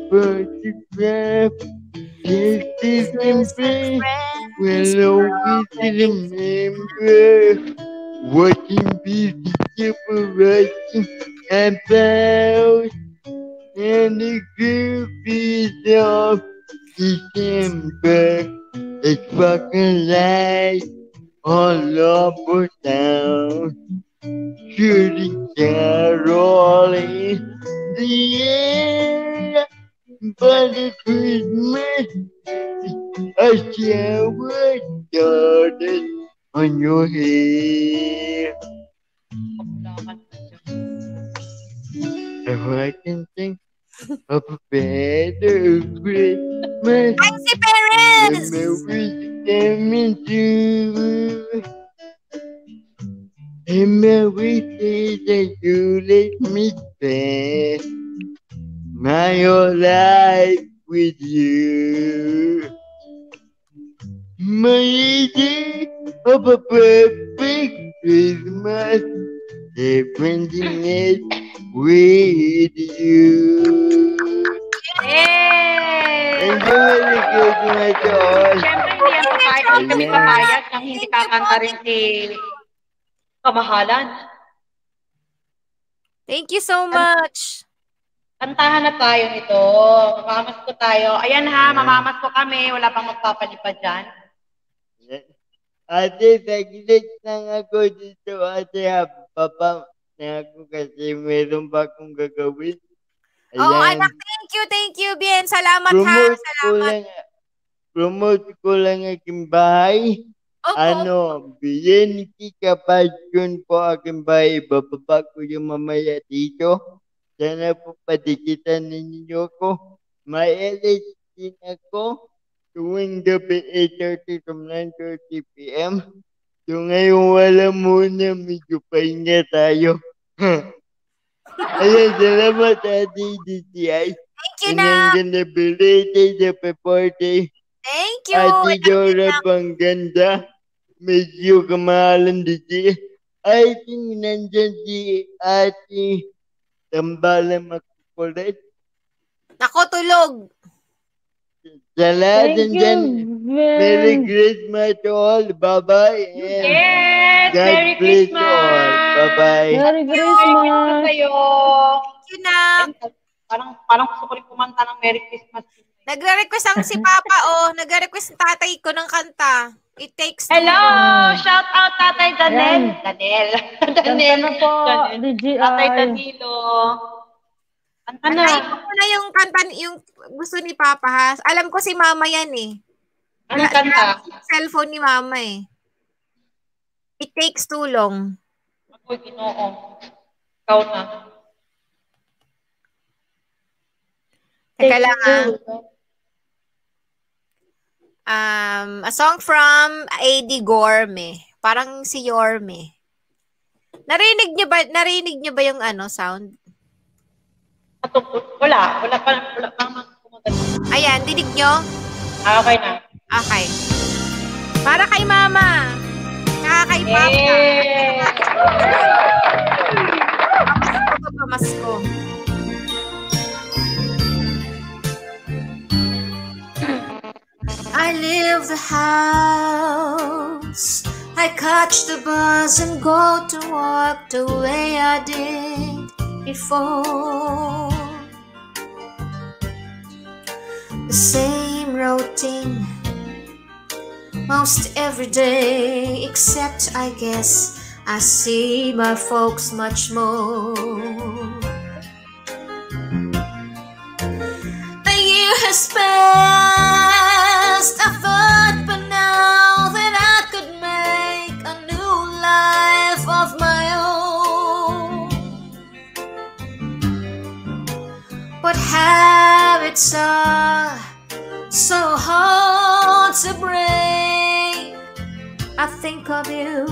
Just December will always remember watching busy separation about and the goofies of December. It's fucking light all over town. Shooting Carol in the air. But it's Christmas. A shower started on your hair. If I can think of a better Christmas Ay, si Perez! than we came into. And we say that you let me spend my whole life with you. My day of a perfect Christmas, spending it with you. Yay! And Merry Christmas to all. Siyempre, hindi yan papayag. Hindi kami papayag nang hindi kakanta rin si Kamahalan. Thank you so much. Kantahan na tayo nito. Mamamas ko tayo. Ayan ha, mamamas ko kami. Wala pang magpapalipad dyan. Ate, saglit lang ako dito. Ate, ha, papa na ako kasi meron pa akong gagawin. Oo, anak, thank you, thank you, Bien. Salamat, Promote ha. ko Salamat. lang, promote ko lang aking bahay. Opo. Ano, Bien, kapag yun po aking bahay, bababa ko yung mamaya dito. Sana po patikitan ninyo ko. May L S din ako tuwing gabi eight thirty to nine thirty p m So ngayon wala muna, medyo pahinga tayo. Ayan, salamat Ate D T I. Thank you, na. And then belated happy birthday. Thank you. Ate Dora Pangganda. Medyo kamahalan dito. I think nandyan si Ate Tambalang Makukulit. Ako, tulog. Sa lahat Thank nandyan, you, Merry Ben. Christmas to all. Bye-bye. And Yes! God Merry bless you all. Christmas! Bye-bye. Merry Merry Christmas Christmas! sa'yo. Thank you, Nak. Ayun, Parang, parang gusto ko rin kumanta ng Merry Christmas. Nagre-request ang si Papa, oh. Nagre-request ang tatay ko ng kanta. It takes two. Hello! Shout out Tatay Danel. Yan. Danel. Kanta Danel. na po, Danel. D J Tatay I. Danilo. Kanta na. Kantahin ko muna yung kanta, yung gusto ni Papa, ha? Alam ko si Mama yan, eh. Anong kanta? Cellphone ni Mama, eh. It takes too long. Ako, ginoo. Ikaw na. Teka lang, ah. Um, a song from A D Gorme. Parang si Yorme. Narinig niyo ba, narinig niyo ba yung ano, sound? Wala. Wala pa. Wala pa naman pumunta. Ayan, dinig niyo? Ah, okay na. Okay. Para kay Mama. Tsaka kay Papa. Eh. Pamasko, pamasko. I leave the house, I catch the bus and go to work the way I did before. The same routine, most every day, except I guess I see my folks much more. A year has passed, I thought by now that I could make a new life of my own. But habits are so hard to break. I think of you,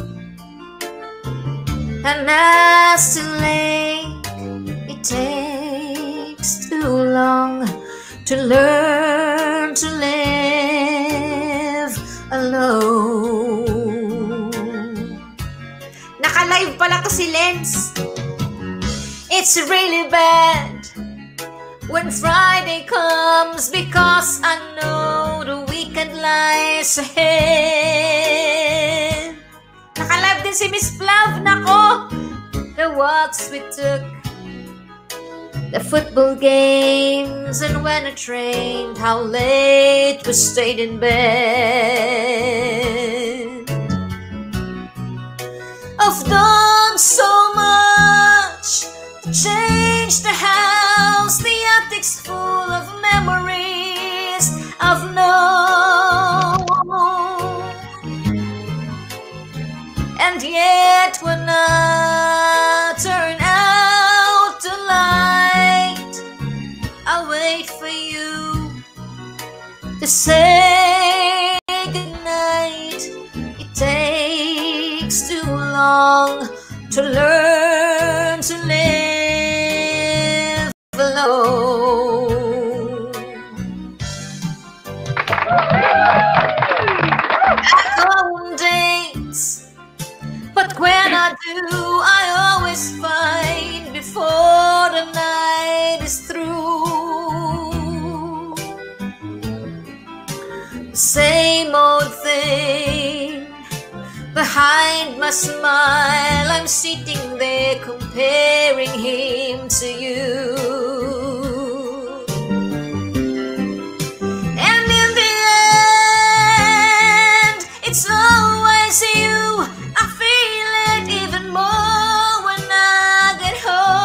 and as too late, it takes too long to learn to live alone. Naka-live pala to si Lens. It's really bad when Friday comes, because I know the weekend lies ahead. Naka-live din si Miss Flav. Nako, the walks we took, the football games, and when I trained, how late we stayed in bed. I've done so much to change the house, the attic's full of memories I've known. And yet when I turn out the light, I'll wait for you to say goodnight. It takes too long to learn to live alone. I go on dates, but when I do, I always find before the night is through, same old thing. Behind my smile, I'm sitting there comparing him to you. And in the end, it's always you. I feel it even more when I get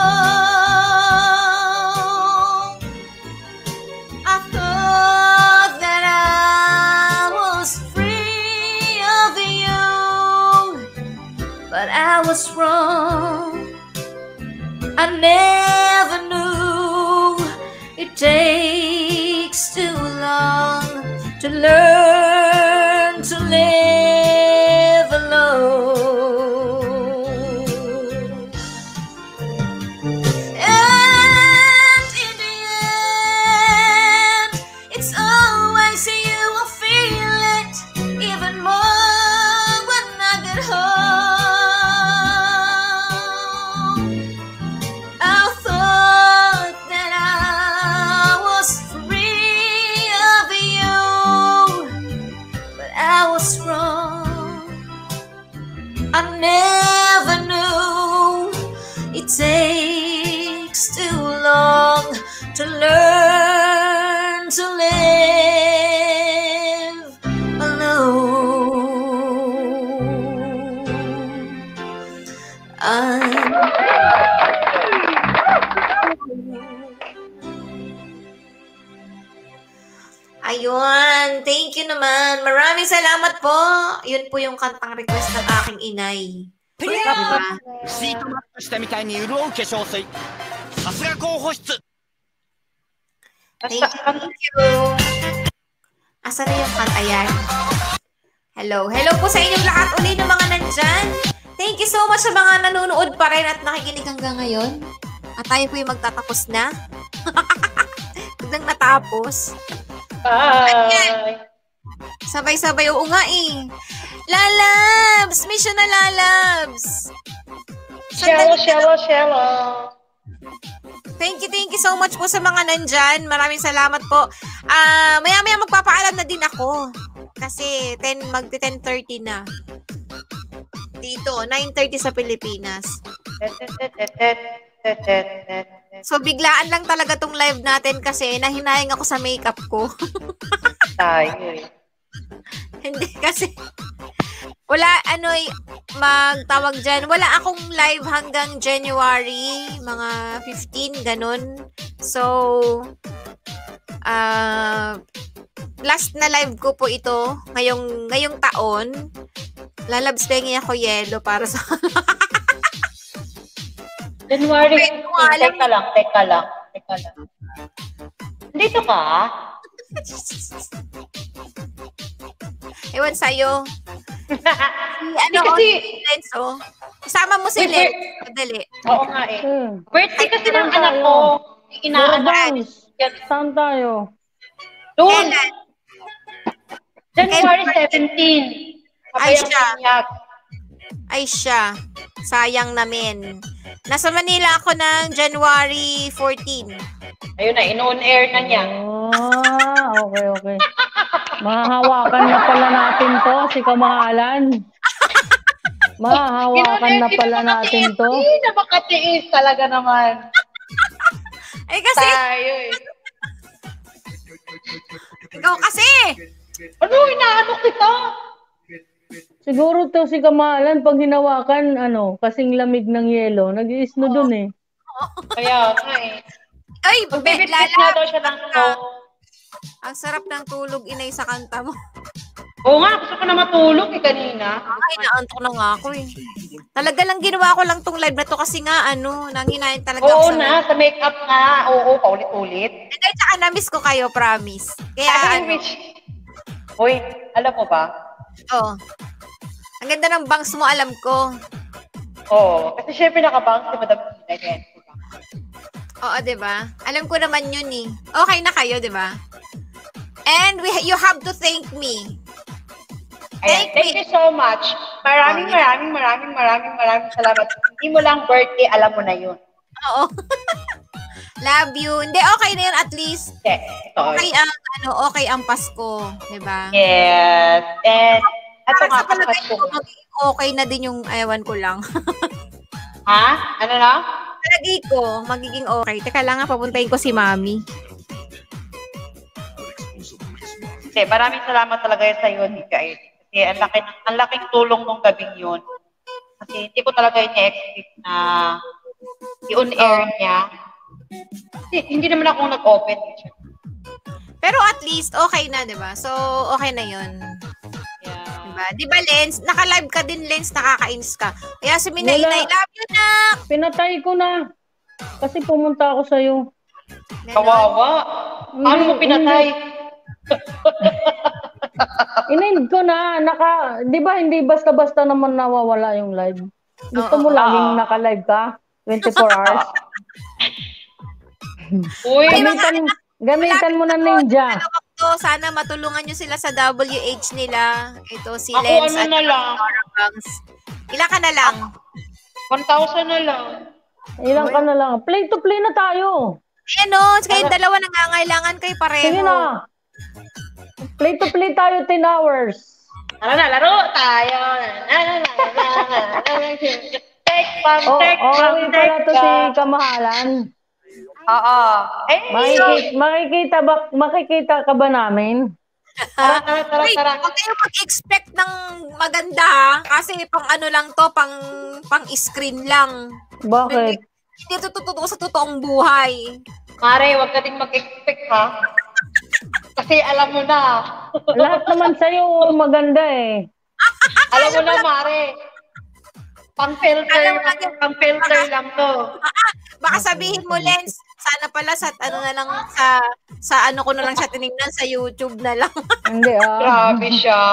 home. I thought that I was free of you, but I was wrong. I never knew it takes too long to learn to live alone. And in the end, it's always you. I feel it even more when I get home. I thought that I was free of you, but I was wrong. I never knew takes too long to learn to live alone. I'm Ayun, thank you naman. Maraming salamat po. Yun po yung kantang request ng aking inay. Diba? シートマットしたみたいに潤う化粧水。さすが高保湿。 Thank you, thank you. Asa na yung kanta yan? Hello. Hello po sa inyong lahat uli ng mga nandyan. Thank you so much sa mga nanonood pa rin at nakikinig hanggang ngayon. At tayo po yung magtatapos na. Biglang natapos. Bye! Sabay-sabay, oo nga eh. Lalabs! Mission na Lalabs! Shallow, shallow, shallow. Thank you, thank you so much po sa mga nandyan. Maraming salamat po. Ah, uh, maya-maya magpapaalam na din ako. Kasi ten, mag-ten thirty na. Dito, nine thirty sa Pilipinas. So, biglaan lang talaga tong live natin kasi nahinayang ako sa makeup ko. Tayo eh. Hindi kasi, wala, ano, magtawag dyan, wala akong live hanggang January, mga fifteen, ganun. So, uh, last na live ko po ito, ngayong, ngayong taon, lalabsbengi ako yelo para sa... January fifteen, teka lang, teka lang, teka lang. Dito ka? Ewan sa'yo. Ano, kasi, Lenzo? Isama mo si Lenzo. Madali. Oo nga eh. Hmm. Birthday kasi ng anak ko. Inaanak. Saan tayo? Doon. January seventeen. Ay siya. Ay siya. Sayang namin. Nasa Manila ako ng January fourteen. Ayun na, in-on air na niya. Ah, okay, okay. Mahahawakan na pala natin to, si Kamahalan. Mahahawakan na pala natin to. Hindi na makatiis talaga naman. Ay kasi... Tayo eh. Ikaw kasi! Ano, inaano kita? Siguro to si Kamahalan, pag hinawakan, ano, kasing lamig ng yelo, nag-iisno oh. dun eh. Kaya, nga eh. Ay, bibit na daw siya ng snow. Ang sarap ng tulog, inay, sa kanta mo. Oo nga, gusto ko na matulog eh kanina. Ay, naantok na nga ako eh. Talaga lang ginawa ko lang tong live na to kasi nga, ano, nanginayin talaga Oo ako sa... na, sa makeup nga. Oo, paulit-ulit. Hindi, tsaka na-miss ko kayo, promise. Kaya Ay, ano... Which... Uy, alam mo ba? Oo. Ang ganda ng bangs mo, alam ko. Oo, kasi syempre nakabangs si Madam Tina. Oo, diba? Alam ko naman yun eh. Okay na kayo, diba? And we, you have to thank me. Thank, Ayan, thank me. you so much. Maraming, oh, maraming, maraming, maraming, maraming salamat. Hindi mo lang birthday, alam mo na yun. Oo. Love you. Hindi, okay na yun at least. Yeah, okay ang, ano, okay ang Pasko. Diba? Yes. And, ito nga, sa palagay ko, magiging okay na din yung ewan ko lang. Ha? Ano na? Palagay ko, magiging okay. Teka lang nga, papuntahin ko si Mami. Hindi, maraming salamat talaga sa iyo, Nika. Kasi ang, laki, ang laking tulong nung gabing yun. Kasi hindi ko talaga ini-expect na i-on-air niya. Kasi hindi naman ako nag-open. Pero at least, okay na, di ba? So, okay na yun. Yeah. Diba? Di ba, Lens? Naka-live ka din, Lens. Nakaka-ins ka. Kaya si Minay, Inay, love you na! Pinatay ko na. Kasi pumunta ako sa'yo. Kawawa. Paano mo pinatay? Inind ko na. Naka, di ba hindi basta-basta naman nawawala yung live? Gusto mo Uh-oh. laging naka-live ka? twenty-four hours? Uy, gamitan, gamitan mo na ninja. To, sana matulungan nyo sila sa W H nila. Ito si Ako, Lens ano at na lang. Bangs. Ilan ka na lang? one thousand na lang. Ilan ka na lang? Play to play na tayo. Ayan o, kayong dalawa nangangailangan kayo pareho. Sige na. Play to play tayo ten hours. Tara na, laro tayo. Na, na, na, na, na, na, na. Take farm Oh, tech, farm okay tech. pala to si Kamahalan. Oo. Eh, Makikita, makikita ba, makikita ka ba namin? Tara, tara, tara, Uy, tara. huwag kayo mag-expect ng maganda ha. Kasi pang ano lang to, pang pang screen lang. Bakit? Hindi, hindi ito totoo sa totoong buhay. Mare, huwag ka ding mag-expect ha. Kasi alam mo na. Lahat naman sa'yo maganda eh. Alam mo na, Mare. Pang-filter, Alam mo na- pang-filter lang to. Baka sabihin mo, Lens, sana pala sa ano na lang sa sa ano ko na lang siya tinignan sa YouTube na lang. Hindi ah. Grabe siya.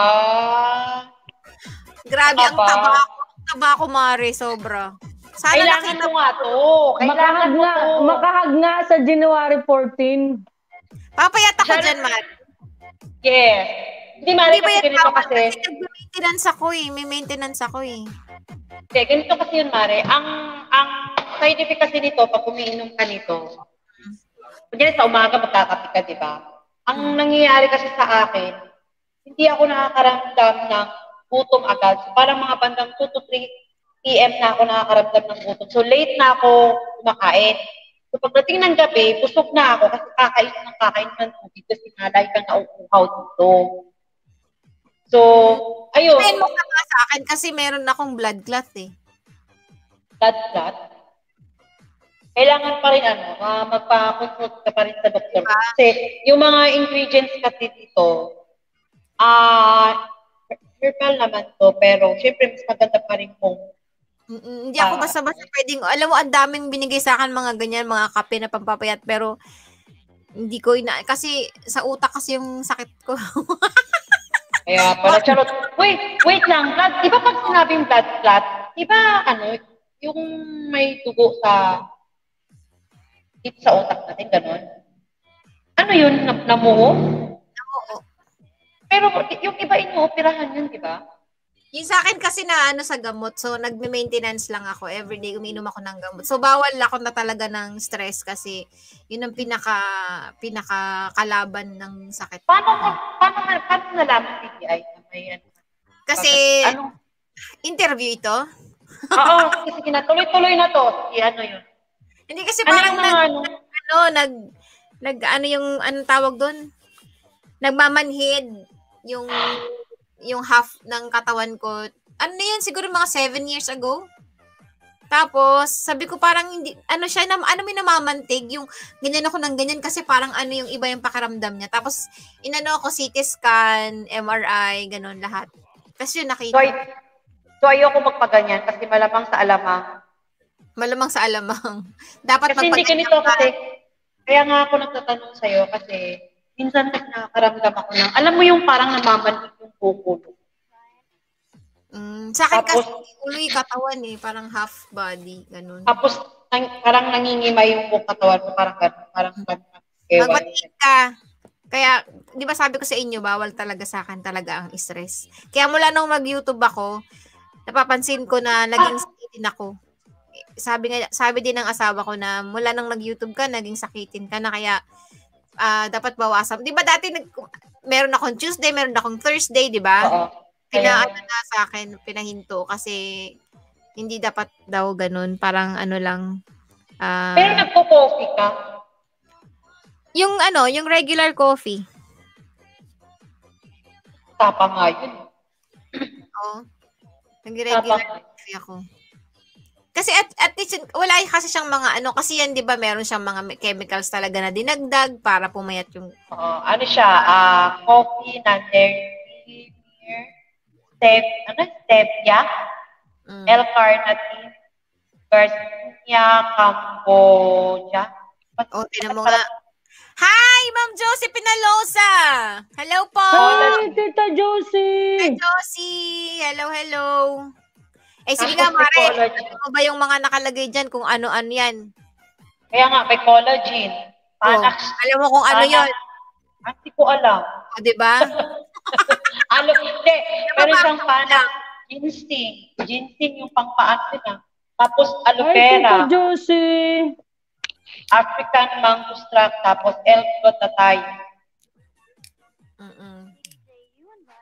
Grabe ang Aba. taba ko. Taba ko, Mare, sobra. Sana Kailangan nakita mo nga to. Kailangan Makahag mo nga, to. makahag nga sa January fourteenth. Papayat ako Sana- dyan, Mare. Yes. Hindi, Mare, Hindi ba kasi yan ganito bawal? kasi. Kasi nag-maintenance ako eh. May maintenance ako eh. Hindi, ganito kasi yun, Mare. Ang, ang side effect kasi nito, pag umiinom ka nito, kunyari sa umaga magkakape ka, di ba? Ang nangyayari kasi sa akin, hindi ako nakakaramdam ng gutom agad. So, parang mga bandang two to three p.m. na ako nakakaramdam ng gutom. So, late na ako kumakain. So, pagdating ng gabi, busog na ako kasi kakain ng kakain ng tubig kasi nga dahil kang nauuhaw dito. So, ayun. Sabihin mo ka nga sa akin kasi meron akong blood clot eh. Blood clot. Kailangan pa rin ano, uh, magpa-consult ka pa rin sa doktor. Diba? Kasi yung mga ingredients kasi dito, ah, uh, herbal naman to, pero syempre mas maganda pa rin kung Mm-mm, hindi ako Ah. basta-basta pwedeng, alam mo, ang daming binigay sa akin mga ganyan, mga kape na pampapayat, pero hindi ko ina, kasi sa utak kasi yung sakit ko. kaya pala, charot. Wait, wait lang. Blood, di ba pag sinabing blood clot, di ba ano, yung may dugo sa dito sa utak natin, gano'n? Ano yun? Nam- Namuho? Oo. Pero yung iba inuoperahan yun, di ba? Yung sa akin kasi na ano sa gamot, so nagme-maintenance lang ako. Everyday umiinom ako ng gamot. So bawal ako na talaga ng stress kasi yun ang pinaka pinaka kalaban ng sakit. Paano, paano, paano nalaman D T I na may ano? Kasi Ano? interview ito. Oo, sige, sige na. Tuloy-tuloy na to. Sige, ano yun? Hindi kasi Ano parang yung mga nag, ano? ano, nag nag ano yung anong tawag doon? Nagmamanhid yung yung half ng katawan ko. Ano na yun? Siguro mga seven years ago. Tapos, sabi ko parang hindi, ano siya, na, ano may namamantig, yung ganyan ako ng ganyan kasi parang ano yung iba yung pakaramdam niya. Tapos, inano ako, C T scan, M R I, ganun lahat. Kasi yun nakita. So, ay- so ayoko magpaganyan kasi malamang sa alamang. Malamang sa alamang. Dapat Kasi hindi magpaganyan ganito ka. kasi, kaya nga ako nagtatanong sa'yo kasi minsan kasi nakakaramdam ako ng, alam mo yung parang namamanhid yung buko. Mm, sa akin Tapos- kasi, uloy katawan eh, parang half body, ganun. Tapos, nang, parang nangingimay yung buong katawan mo, parang gano'n, parang gano'n. Ewan. Magmatig ka. Kaya, di ba sabi ko sa inyo, bawal talaga sa akin talaga ang stress. Kaya mula nung mag-YouTube ako, napapansin ko na naging sakitin ako. Sabi nga, sabi din ng asawa ko na mula nang nag-YouTube ka, naging sakitin ka na, kaya ah, dapat bawasan. Di ba dati, nag, meron akong Tuesday, meron akong Thursday, di ba? Oo. Pinaano na sa akin, pinahinto kasi hindi dapat daw ganun. Parang ano lang. ah, Pero nagpo-coffee ka. yung ano, yung regular coffee. Tapa nga yun. Oo. Nag-regular Tapa. coffee ako. Kasi at, at least, wala kasi siyang mga ano, kasi yan, di ba, meron siyang mga me- chemicals talaga na dinagdag para pumayat yung, Oo. Ano siya? ah coffee na there. Step, ano? Stevia. mm, L-carnitine. Garcinia, Cambodia. oh, tinan mo nga. Hi, Ma'am Josie Pinalosa! Hello po! Hi, Tita Hi, Josie! Josie! Hello, hello! Eh, sige Tapos nga, Mare, may collagen. ano ba yung mga nakalagay dyan kung ano-ano yan? Kaya nga, may collagen. Oh, Panax. alam mo kung ano Panax. yun? Hindi ko alam. O, di ba? Ano, hindi. Pero ba- isang panax. Ginseng. Ginseng yung pangpaan nila. Tapos aloe Hi, Tita vera. Josie! African mangostra. Tapos L-glutathione. Mm-mm.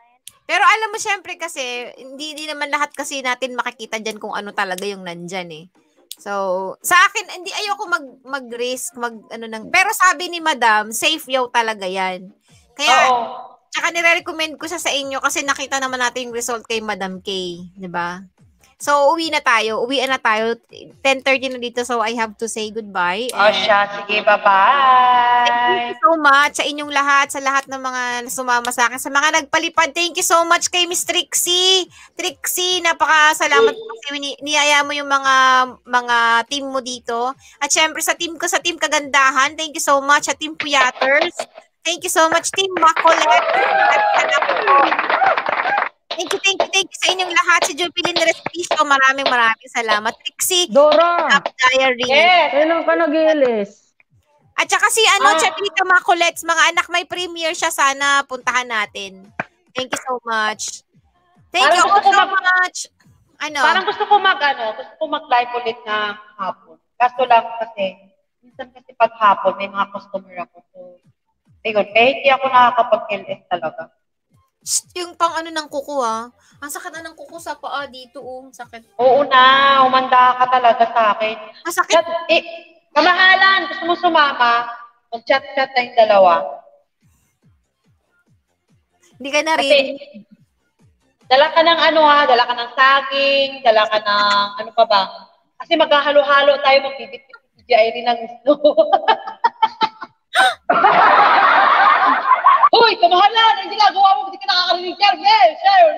Pero alam mo, syempre kasi, hindi, hindi naman lahat kasi natin makikita dyan kung ano talaga yung nandyan eh. So, sa akin, hindi ayoko mag, mag-risk, mag, ano nang, pero sabi ni Madam, safe yaw talaga yan. Kaya, Oo. tsaka nire-recommend ko siya sa inyo kasi nakita naman natin yung result kay Madam K, di ba? So, uwi na tayo. Uwian na tayo. ten thirty na dito, so I have to say goodbye. Oh, siya. Sige, bye-bye. Thank you so much sa inyong lahat, sa lahat ng mga sumama sa akin. Sa mga nagpalipad, thank you so much kay Miss Trixie. Trixie, napakasalamat po kasi ni- niyaya mo yung mga mga team mo dito. At syempre sa team ko, sa team Kagandahan, thank you so much. At team Puyaters, thank you so much. Team Macolet. At sana po. Thank you, thank you, thank you sa inyong lahat. Si Jubilin Respicio, maraming maraming salamat. Trixie, Dora, Up Diary. Yes. kailan ka nag-i-L S? At saka si ano, Ah. Chapita Macolets, mga anak, may premiere siya. Sana puntahan natin. Thank you so much. Thank Parang you gusto all ko so mag- much. Ano? Parang gusto ko mag, ano, gusto ko mag-live ulit na hapon. Kaso lang kasi, minsan kasi pag hapon, may mga customer ako. So, ayun, kaya hindi ako nakakapag-L S talaga. Shh, yung pang ano ng kuko ah. Ang sakit na ng kuko sa paa dito oh. Sakit. Oo na, umanda ka talaga sa akin. Ang sakit. Chat, eh, kamahalan, gusto mo sumama, mag-chat-chat tayong dalawa. Hindi ka na Kasi, rin. dala ka ng ano ha, dala ka ng saging, dala ka ng ano pa ba? Kasi maghahalo-halo tayo, magbibit-bit si J I ng snow. Hoy, kamahalan, ang ginagawa mo, hindi ka nakakarinig yan. Yes, share.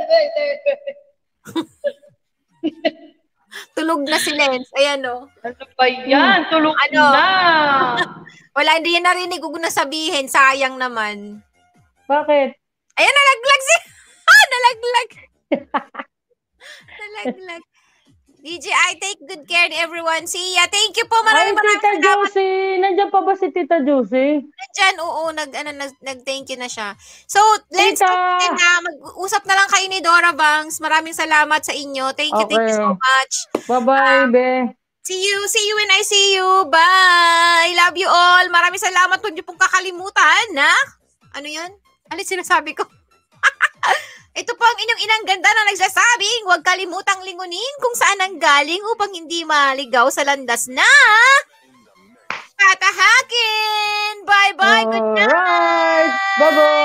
Tulog na si Lens. Ayan oh. Ano ba yan? Tulog Ano? na. Wala, hindi yan narinig. Huwag na sabihin. Sayang naman. Bakit? Ayan, nalaglag si... Ah, nalaglag. nalaglag. D J I, take good care of everyone. See ya. Thank you po. Ay, Maraming maraming Tita salamat. Josie. Nandiyan pa ba si Tita Josie? Nandyan, oo, nag, ano, nag, nag-thank you na siya. So, let's Tita! continue na. Mag-usap na lang kayo ni Dora Bangs. Maraming salamat sa inyo. Thank you, thank you Okay. so much. Bye-bye, be. See you, see you when I see you. Bye! I love you all. Maraming salamat. Huwag niyo pong kakalimutan na, ano yun? Ano sinasabi ko? Ito po ang inyong inang ganda na nagsasabing huwag kalimutang lingunin kung saan ang galing upang hindi maligaw sa landas na patahakin. Bye-bye. Good night. Alright. Bye-bye.